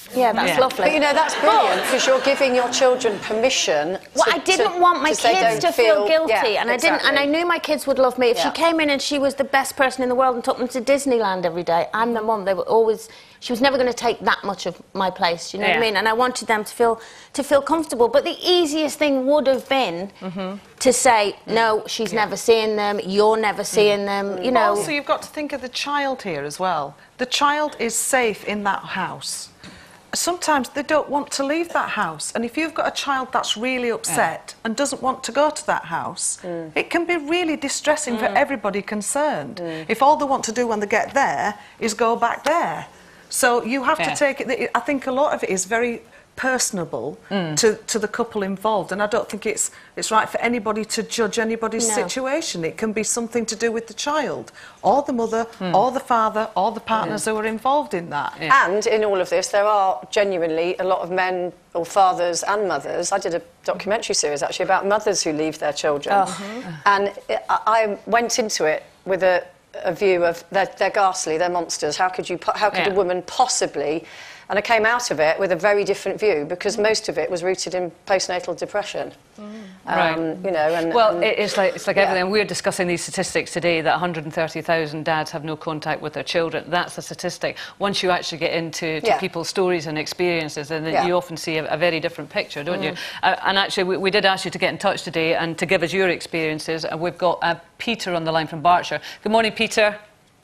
Yeah, that's Yeah. lovely. But you know, that's brilliant because you're giving your children permission. Well, to, I didn't to, want my to say kids don't to feel, feel guilty, yeah, and I didn't. And I exactly. knew my kids would love me. If Yeah. she came in and she was the best person in the world and took them to Disneyland every day, I'm the mum. They were always. She was never going to take that much of my place. You know Yeah. what I mean? And I wanted them to feel to feel comfortable. But the easiest thing would have been Mm-hmm. to say, no, she's never seeing them. You're never seeing them. You But know. also, you've got to think of the child here as well. The child is safe in that house. Sometimes they don't want to leave that house, and if you've got a child that's really upset and doesn't want to go to that house, it can be really distressing for everybody concerned. If all they want to do when they get there is go back there. So you have Yeah. to take it. I think a lot of it is very personable Mm. to, to the couple involved, and I don't think it's it's right for anybody to judge anybody's No. situation. It can be something to do with the child, or the mother, or the father, or the partners who are involved in that. And in all of this, there are genuinely a lot of men or fathers and mothers. I did a documentary series actually about mothers who leave their children, Oh. and it, I I went into it with a, a view of they're, they're ghastly, they're monsters. How could you? po- How could Yeah. a woman possibly? And I came out of it with a very different view because most of it was rooted in postnatal depression. Right. Um, you know, and Well, and- it- it's like, it's like yeah. everything. We're discussing these statistics today that one hundred thirty thousand dads have no contact with their children. That's a statistic. Once you actually get into to Yeah. people's stories and experiences, and then Yeah. you often see a, a very different picture, don't you? Mm. Uh, and actually, we, we did ask you to get in touch today and to give us your experiences. And we've got uh, Peter on the line from Berkshire. Good morning, Peter.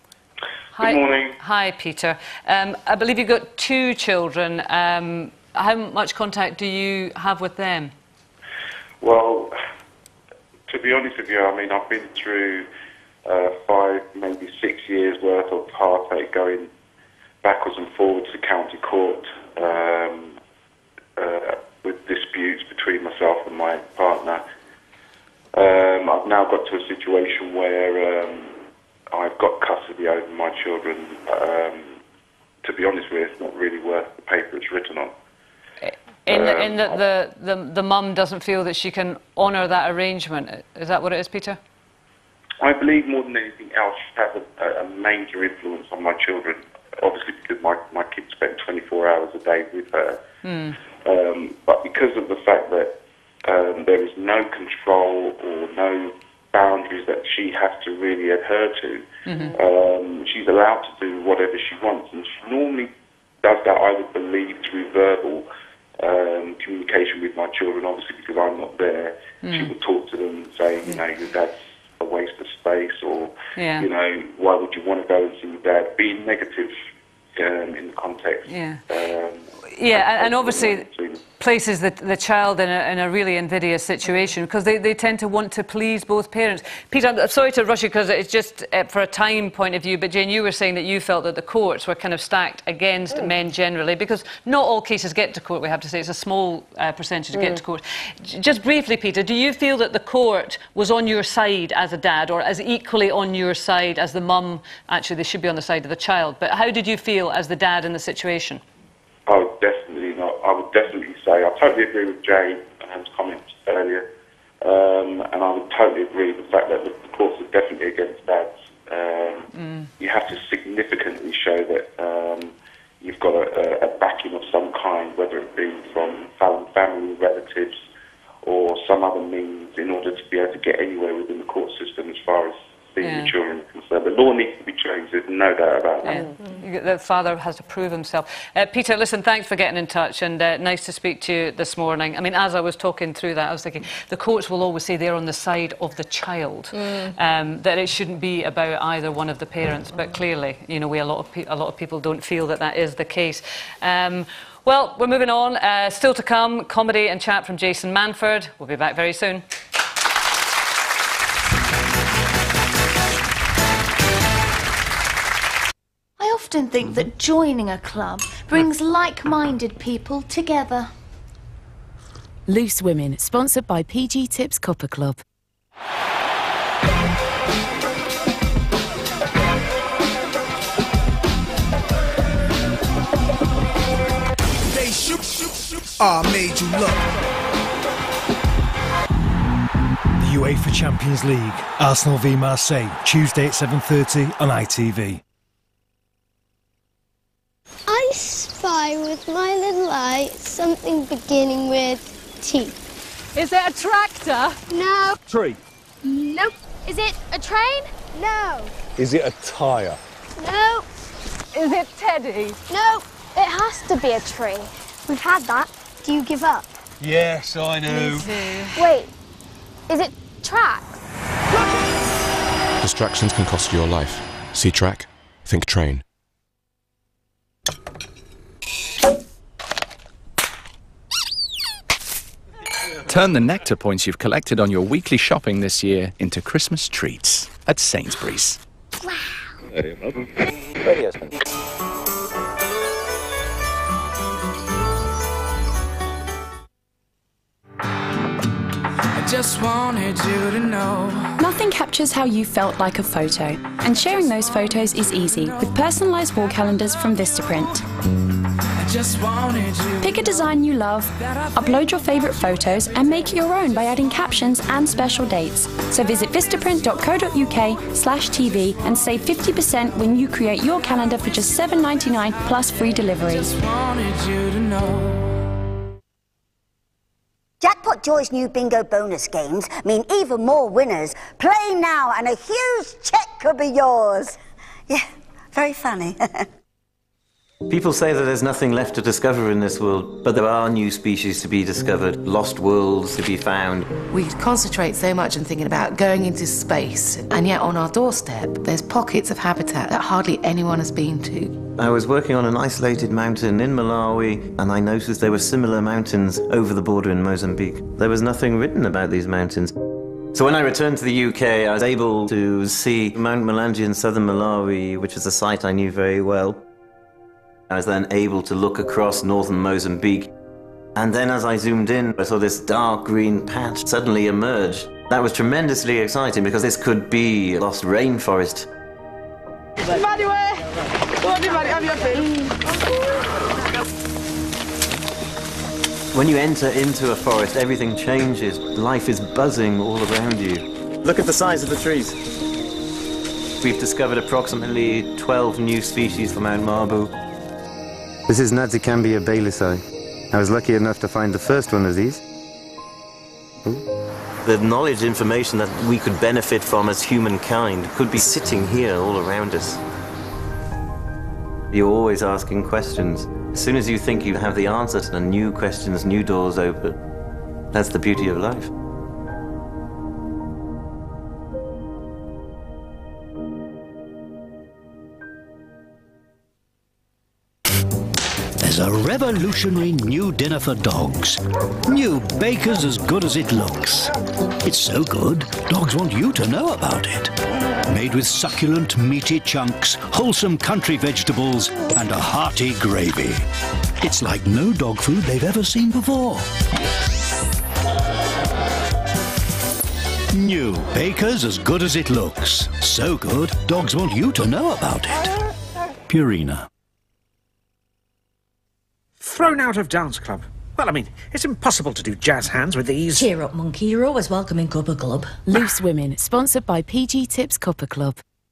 Hi. Good morning. Hi, Peter. Um, I believe you've got two children. Um, how much contact do you have with them? Well, to be honest with you, I mean, I've been through uh, five, maybe six years worth of heartache going backwards and forwards to county court um, uh, with disputes between myself and my partner. Um, I've now got to a situation where um, I've got custody over my children. Um, to be honest with you, it's not really worth the paper it's written on. In, the, Um, in that the, the, the mum doesn't feel that she can honour that arrangement. Is that what it is, Peter? I believe more than anything else, she has a, a major influence on my children. Obviously, because my, my kids spend twenty-four hours a day with her. Mm. Um, but because of the fact that um, there is no control or no boundaries that she has to really adhere to, Mm-hmm. um, she's allowed to do whatever she wants. And she normally does that, I would believe, through verbal um, communication with my children, obviously, because I'm not there. Mm. She would talk to them saying, you know, your dad's a waste of space, or, Yeah. you know, why would you want to go and see your dad? Being negative um, in the context. Yeah. Um, Yeah, and, and obviously places the, the child in a, in a really invidious situation because they, they tend to want to please both parents. Peter, I'm sorry to rush you because it's just uh, for a time point of view, but Jane, you were saying that you felt that the courts were kind of stacked against Mm. men generally because not all cases get to court, we have to say. It's a small uh, percentage that get Mm. to court. J- Just briefly, Peter, do you feel that the court was on your side as a dad or as equally on your side as the mum? Actually, they should be on the side of the child, but how did you feel as the dad in the situation? I would definitely not. I would definitely say I totally agree with Jay and his comments earlier, um, and I would totally agree with the fact that the, the courts are definitely against dads. Um, Mm. You have to significantly show that um, you've got a, a, a backing of some kind, whether it be from family, relatives, or some other means, in order to be able to get anywhere within the court system as far as seeing Yeah. the children are concerned. The law needs to be changed. There's no doubt about that. Yeah. The father has to prove himself. Uh, Peter, listen, thanks for getting in touch and uh, nice to speak to you this morning. I mean, as I was talking through that, I was thinking the courts will always say they're on the side of the child, Mm. um, that it shouldn't be about either one of the parents. But clearly, you know, we a lot of pe- a lot of people don't feel that that is the case. Um, well, we're moving on. Uh, still to come, comedy and chat from Jason Manford. We'll be back very soon. I often think that joining a club brings like-minded people together. Loose Women, sponsored by P G Tips Copper Club. They shoot, shoot, shoot. I made you look. The UEFA Champions League, Arsenal v Marseille, Tuesday at seven thirty on I T V. I spy fly with my little light, something beginning with T. Is it a tractor? No. Tree. Nope. Is it a train? No. Is it a tyre? No. Is it Teddy? No. It has to be a tree. We've had that. Do you give up? Yes, I know. Me too. Wait. Is it tracks? Distractions can cost you your life. See track, think train. Turn the nectar points you've collected on your weekly shopping this year into Christmas treats at Sainsbury's. I just wanted you to know. Nothing captures how you felt like a photo, and sharing those photos is easy with personalised wall calendars from Vistaprint. I just wanted you. Pick a design you love, upload your favourite photos and make it your own by adding captions and special dates. So visit vistaprint dot co dot uk slash TV and save fifty percent when you create your calendar for just seven ninety-nine plus free delivery. Just wanted you to know. Jackpot Joy's new bingo bonus games mean even more winners. Play now and a huge cheque could be yours. Yeah, very funny. People say that there's nothing left to discover in this world, but there are new species to be discovered, lost worlds to be found. We concentrate so much on thinking about going into space, and yet on our doorstep, there's pockets of habitat that hardly anyone has been to. I was working on an isolated mountain in Malawi, and I noticed there were similar mountains over the border in Mozambique. There was nothing written about these mountains. So when I returned to the U K, I was able to see Mount Mulanje in southern Malawi, which is a site I knew very well. I was then able to look across northern Mozambique, and then as I zoomed in, I saw this dark green patch suddenly emerge. That was tremendously exciting because this could be a lost rainforest. When you enter into a forest, everything changes. Life is buzzing all around you. Look at the size of the trees. We've discovered approximately twelve new species for Mount Marbu. This is Nadzicambia baileysi. I was lucky enough to find the first one of these. The knowledge, information that we could benefit from as humankind could be sitting here all around us. You're always asking questions. As soon as you think you have the answer to the new questions, new doors open. That's the beauty of life. There's a revolutionary new dinner for dogs. New Baker's as good as it looks. It's so good, dogs want you to know about it. Made with succulent, meaty chunks, wholesome country vegetables, and a hearty gravy. It's like no dog food they've ever seen before. New Baker's as good as it looks. So good, dogs want you to know about it. Purina. Thrown out of dance club. Well, I mean, it's impossible to do jazz hands with these. Cheer up, monkey. You're always welcome in Cuppa Club. Loose Women, sponsored by P G Tips Cuppa Club.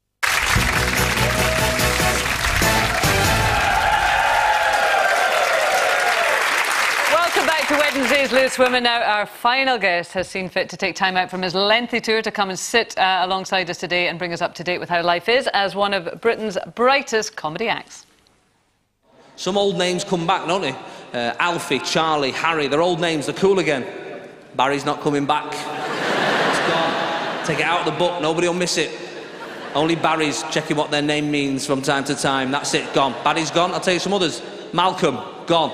Welcome back to Wednesday's Loose Women. Now, our final guest has seen fit to take time out from his lengthy tour to come and sit uh, alongside us today and bring us up to date with how life is as one of Britain's brightest comedy acts. Some old names come back, don't they? Uh, Alfie, Charlie, Harry, they're old names, they're cool again. Barry's not coming back. It's gone. Take it out of the book, nobody will miss it. Only Barry's checking what their name means from time to time. That's it, gone. Barry's gone, I'll tell you some others. Malcolm, gone.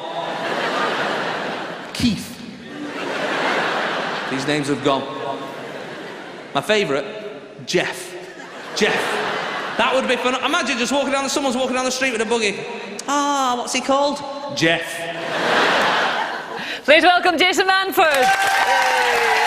Keith. These names have gone. My favourite, Jeff. Jeff. That would be fun. Imagine just walking down, someone's walking down the street with a buggy. Ah, what's he called? Jeff. Please welcome Jason Manford. Hey,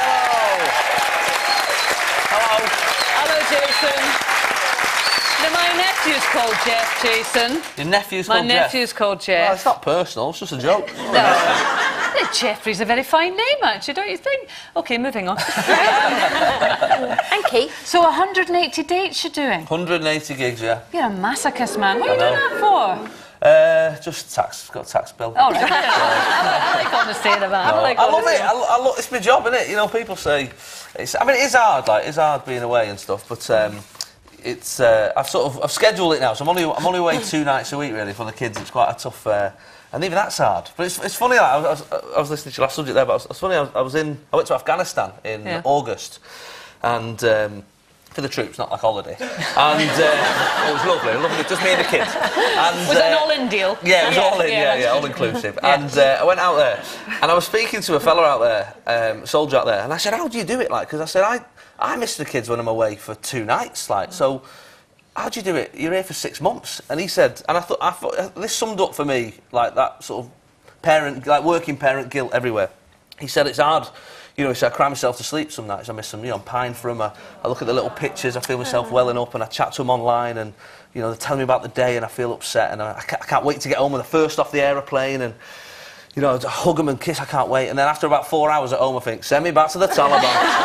hello. Hello, Jason. Now, my nephew's called Jeff, Jason. Your nephew's my called Jeff? My nephew's called Jeff. Well, it's not personal, it's just a joke. No. Jeffrey's a very fine name, actually, don't you think? OK, moving on. um, and Keith. So one hundred eighty dates you're doing? one hundred eighty gigs, yeah. You're a masochist, man. What are you doing that for? Uh, just tax. Got a tax bill. Oh, right. I like honesty in a man. No, I, like I love honesty. it. I, I love, it's my job, isn't it? You know, people say... It's, I mean, it is hard, like, it's hard being away and stuff, but um, it's... Uh, I've sort of... I've scheduled it now, so I'm only, I'm only away two nights a week, really, for the kids. It's quite a tough... Uh, and even that's hard. But it's, it's funny, like, I, was, I was listening to your last subject there, but it was funny, I was, I was in... I went to Afghanistan in Yeah. August, and... Um, for the troops, not like holiday. And uh, it was lovely, lovely, just me and the kids. And, was it an uh, all-in deal? Yeah, it was yeah, all in, yeah, yeah, yeah, all inclusive. Yeah. And uh, I went out there, and I was speaking to a fella out there, um, soldier out there, and I said, how do you do it, like? Because I said, I, I miss the kids when I'm away for two nights, like, so how do you do it? You're here for six months. And he said, and I thought, I thought this summed up for me, like, that sort of parent, like, working parent guilt everywhere. He said, it's hard. You know, he said, I cry myself to sleep some nights. I miss them, you know, I'm pine for them. I, I look at the little pictures, I feel myself welling up, and I chat to them online, and, you know, they're telling me about the day, and I feel upset, and I, I, can't, I can't wait to get home when they're first off the aeroplane, and, you know, I hug them and kiss, I can't wait. And then after about four hours at home, I think, send me back to the Taliban.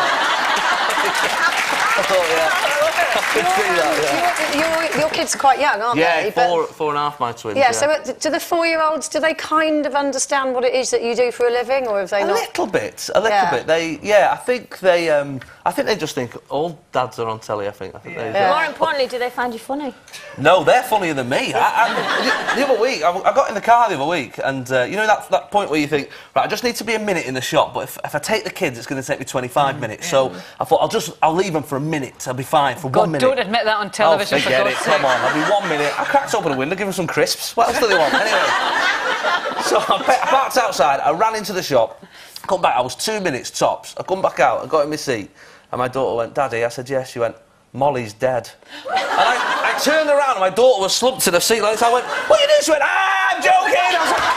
I thought, yeah. I could see that, yeah. Your, your kids are quite young, aren't Yeah, they? four, four and a half, my twins. Yeah, Yeah, so uh, do the four-year-olds, do they kind of understand what it is that you do for a living, or have they a not? little bit, a little Yeah. bit. They, yeah, I think they, um, I think they just think all dads are on telly. I think. I think they. Yeah. More importantly, do they find you funny? No, they're funnier than me. I, I, the, the other week, I, I got in the car the other week, and uh, you know that that point where you think, right, I just need to be a minute in the shop, but if, if I take the kids, it's going to take me twenty-five Mm, minutes. So I thought I'll just I'll leave them for a minute. I'll be fine for God, one minute. don't admit that on television. Oh, forget for it. God's Come sake. on, I'll be one minute. I cracked open a window, give them some crisps. What else do they want? Anyway. So I pa- I parked outside, I ran into the shop, come back, I was two minutes tops. I come back out, I got in my seat, and my daughter went, Daddy, I said, yes. She went, Molly's dead. And I, I turned around, and my daughter was slumped in her seat like this. I went, what are you doing? She went, ah, I'm joking. I was like,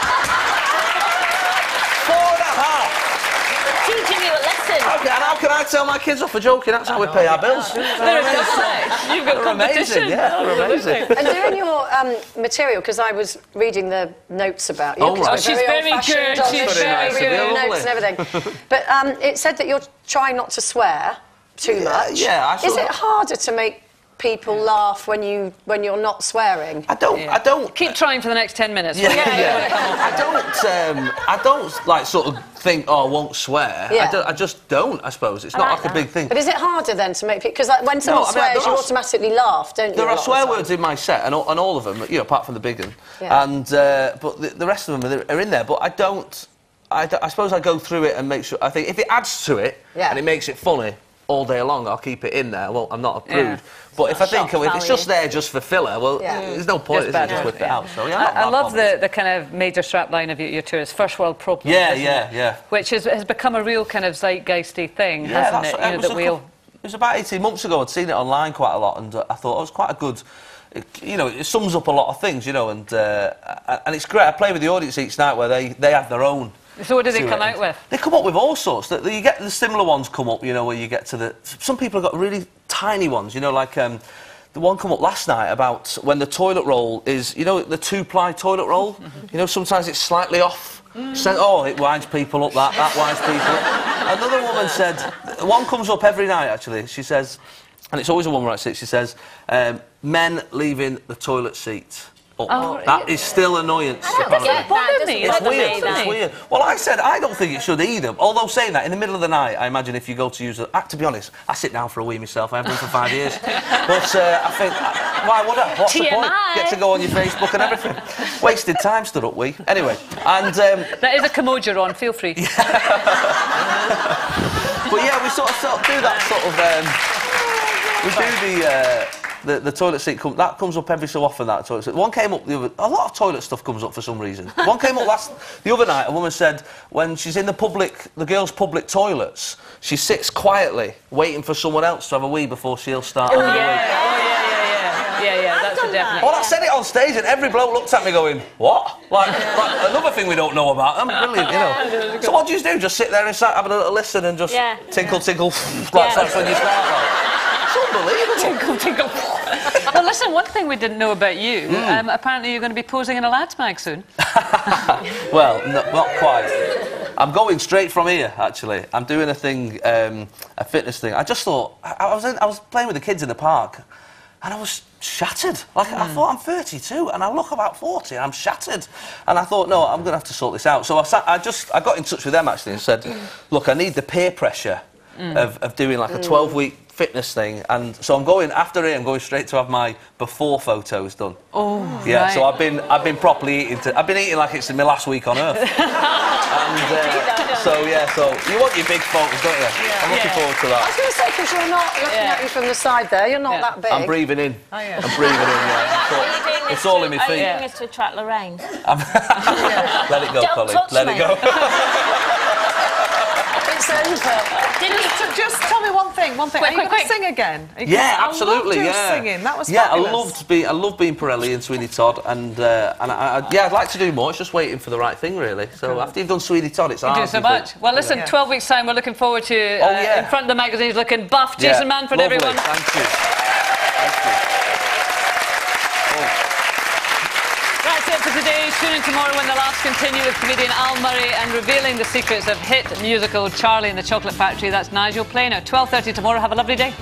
four and a half. Teaching you a lesson. Okay, and how can I tell my kids off for joking? That's how we pay our bills. They're a double edge. You've got They're amazing, competition. yeah, they're amazing. And doing your um, material, because I was reading the notes about you. Oh, 'cause right. we're She's very old-fashioned good, on she's the very show, good. reading Lovely. notes and everything. But um, it said that you're trying not to swear too Yeah, much. yeah, I Is sort it of- harder to make people laugh when you when you're not swearing? I don't, I don't... Keep trying for the next ten minutes. Yeah, will you? yeah. I don't, um, I don't, like, sort of think, oh, I won't swear. Yeah. I, don't, I just don't, I suppose. It's I not like like, a big thing. But is it harder then to make people... Because like, when someone I mean, swears, there you are- automatically laugh, don't you? There a are lot of swear the time? words in my set, and all, and all of them, you know, apart from the big one. Yeah. And, uh, but the, the rest of them are, are in there, but I don't, I, don't- I suppose I go through it and make sure, I think if it adds to it, Yeah. and it makes it funny all day long, I'll keep it in there. Well, I'm not a prude. Yeah. But if I think, Shock if it's just value. there just for filler, well, Yeah. there's no point, Just is bad it? Just work, whip it yeah. out. So, yeah, I'm not I, I that love bothered. the, the kind of major strapline of your, your tour is first world problems. Yeah, isn't yeah, it? yeah. Which is, has become a real kind of zeitgeisty thing, Yeah, hasn't that's, it? You know, was that a we cou- all... it was about eighteen months ago. I'd seen it online quite a lot, and uh, I thought it was quite a good. It, you know, it sums up a lot of things, you know, and uh, and it's great. I play with the audience each night where they they have their own. So what do they to come it. out with? They come up with all sorts. That you get the similar ones come up, you know, where you get to the. Some people have got really tiny ones, you know, like. Um, The one come up last night about when the toilet roll is, you know, the two-ply toilet roll. You know, sometimes it's slightly off. So, oh, it winds people up. That that winds people up. Another woman said, one comes up every night actually. She says, and it's always a woman who writes it. She says, um, men leaving the toilet seat. Up. Oh, that is still annoyance. apparently. It bothered me. It's It bothered weird. me, It's that. weird. Well, I said I don't think it should either. Although saying that, in the middle of the night, I imagine if you go to use the. Uh, to be honest, I sit down for a wee myself. I haven't done for five years. But uh, I think, uh, why would I? What's T M I. the point? Get to go on your Facebook and everything. Wasted time, stood up wee. Anyway, and. Um, That is a Comoja on, feel free. but yeah, we sort of, sort of do that sort of. Um, we do the. Uh, The, the toilet seat, come, that comes up every so often, that toilet seat. One came up the other... A lot of toilet stuff comes up for some reason. One came up last... The other night, a woman said when she's in the public... The girls' public toilets, she sits quietly, waiting for someone else to have a wee before she'll start Oh, having yeah. a wee. Oh, yeah, yeah, yeah. Yeah, yeah, that's a definite. Well, I said it on stage and every bloke looked at me going, what? Like, like another thing we don't know about them. Brilliant, you know. So what do you do? Just sit there and start having a little listen and just Yeah. tinkle, tinkle, like that's when you start. Like. It's unbelievable. Tinkle, tinkle. Well, listen, one thing we didn't know about you, Mm. um, apparently you're going to be posing in a lads mag soon. Well, no, not quite. I'm going straight from here, actually. I'm doing a thing, um, a fitness thing. I just thought... I, I, was in, I was playing with the kids in the park, And I was shattered. Like, mm. I thought, I'm thirty-two, and I look about forty, and I'm shattered. And I thought, no, I'm going to have to sort this out. So I, sat, I just, I got in touch with them, actually, and said, look, I need the peer pressure mm. of, of doing, like, a twelve-week fitness thing, and so I'm going after it. I'm going straight to have my before photos done. Oh, yeah. Right. So I've been I've been properly eating. To, I've been eating like it's my last week on earth. and uh, so yeah, so you want your big photos, don't you? Yeah. I'm looking yeah. forward to that. I was going to say, because you're not looking yeah. at you from the side there. You're not yeah. that big. I'm breathing in. Oh, yeah. I'm breathing in. Yeah. So, it's all in my feet. Are you doing this to attract Lorraine? Let it go, Don't Colin. touch Let me. it go. It's over. Just, just tell me one thing. One thing. Quick, Are you quick, going to quick. sing again? Are you Yeah, gonna, absolutely. I loved yeah, singing. That was yeah. fabulous. I loved being. I love being Pirelli and Sweeney Todd, and uh, and I, I, yeah, I'd like to do more. It's just waiting for the right thing, really. So Cool. after you've done Sweeney Todd, it's hard. You do so much. Well, listen, yeah. twelve weeks' time, we're looking forward to uh, Oh, yeah. in front of the magazines, looking buff. Jason yeah. Manford, Lovely. everyone. Thank you. Thank you. That's it for today. Tune in tomorrow when the laughs continue with comedian Al Murray and revealing the secrets of hit musical Charlie and the Chocolate Factory. That's Nigel Planer. twelve thirty tomorrow. Have a lovely day.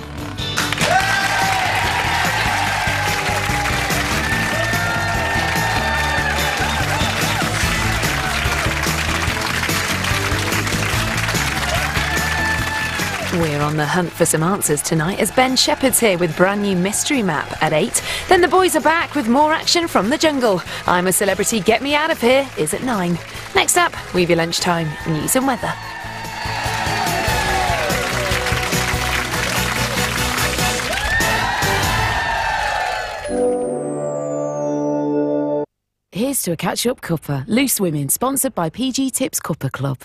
We're on the hunt for some answers tonight as Ben Shepherd's here with brand new Mystery Map at eight. Then the boys are back with more action from the jungle. I'm a Celebrity, Get Me Out of Here is at nine. Next up, Weave Your Lunchtime, news and weather. Here's to a catch-up cuppa. Loose Women, sponsored by P G Tips Cuppa Club.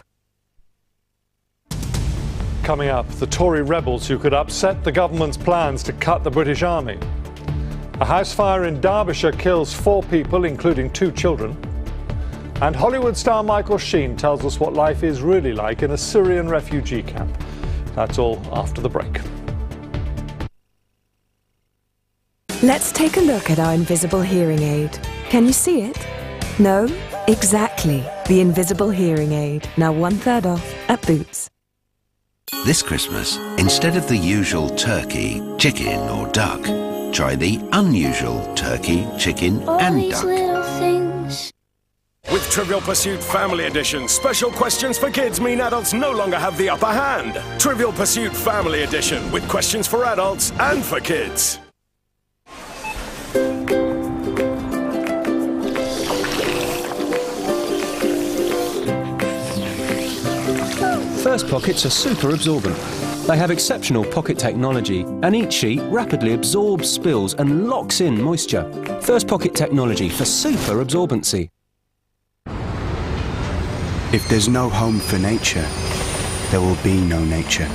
Coming up, the Tory rebels who could upset the government's plans to cut the British Army. A house fire in Derbyshire kills four people, including two children. And Hollywood star Michael Sheen tells us what life is really like in a Syrian refugee camp. That's all after the break. Let's take a look at our invisible hearing aid. Can you see it? No? Exactly. The invisible hearing aid. Now one third off at Boots. This Christmas, instead of the usual turkey, chicken or duck, try the unusual turkey, chicken All and these duck. little things. With Trivial Pursuit Family Edition, special questions for kids mean adults no longer have the upper hand. Trivial Pursuit Family Edition, with questions for adults and for kids. First Pockets are super absorbent. They have exceptional pocket technology, and each sheet rapidly absorbs spills and locks in moisture. First Pocket technology for super absorbency. If there's no home for nature, there will be no nature.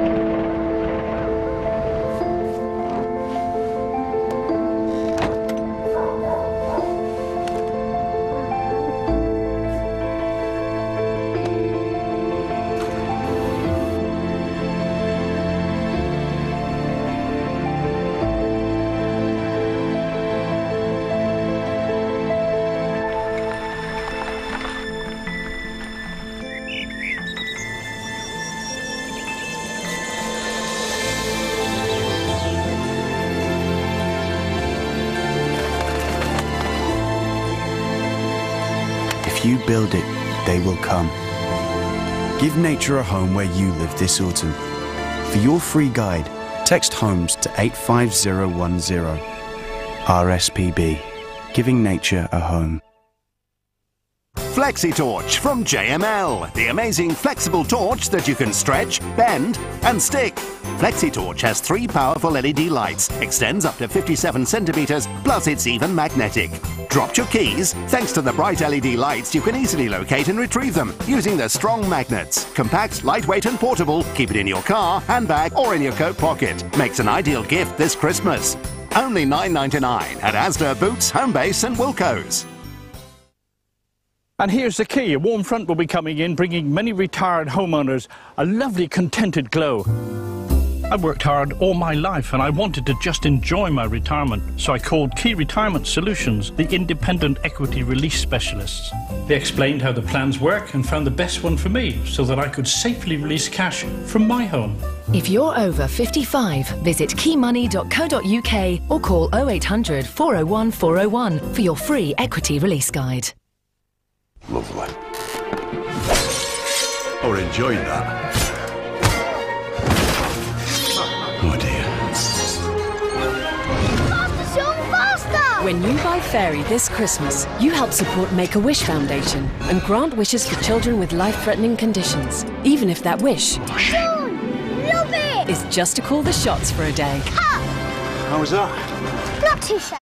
If you build it, they will come. Give nature a home where you live this autumn. For your free guide, text HOMES to eight five zero one zero. R S P B, giving nature a home. FlexiTorch from J M L, the amazing flexible torch that you can stretch, bend and stick. FlexiTorch has three powerful L E D lights, extends up to fifty-seven centimeters, plus it's even magnetic. Dropped your keys? Thanks to the bright L E D lights, you can easily locate and retrieve them using their strong magnets. Compact, lightweight and portable, keep it in your car, handbag or in your coat pocket. Makes an ideal gift this Christmas. Only nine ninety-nine at Asda, Boots, Homebase and Wilko's. And here's the key. A warm front will be coming in, bringing many retired homeowners a lovely contented glow. I worked hard all my life and I wanted to just enjoy my retirement, so I called Key Retirement Solutions, the independent equity release specialists. They explained how the plans work and found the best one for me so that I could safely release cash from my home. If you're over fifty-five, visit keymoney dot co dot U K or call oh eight hundred, four oh one, four oh one for your free equity release guide. Lovely. Or enjoyed that. Oh dear. Faster, Sean, faster! When you buy Fairy this Christmas, you help support Make-A-Wish Foundation and grant wishes for children with life-threatening conditions, even if that wish Sean, love it! is just to call the shots for a day. Cut! How was that? Not too sad.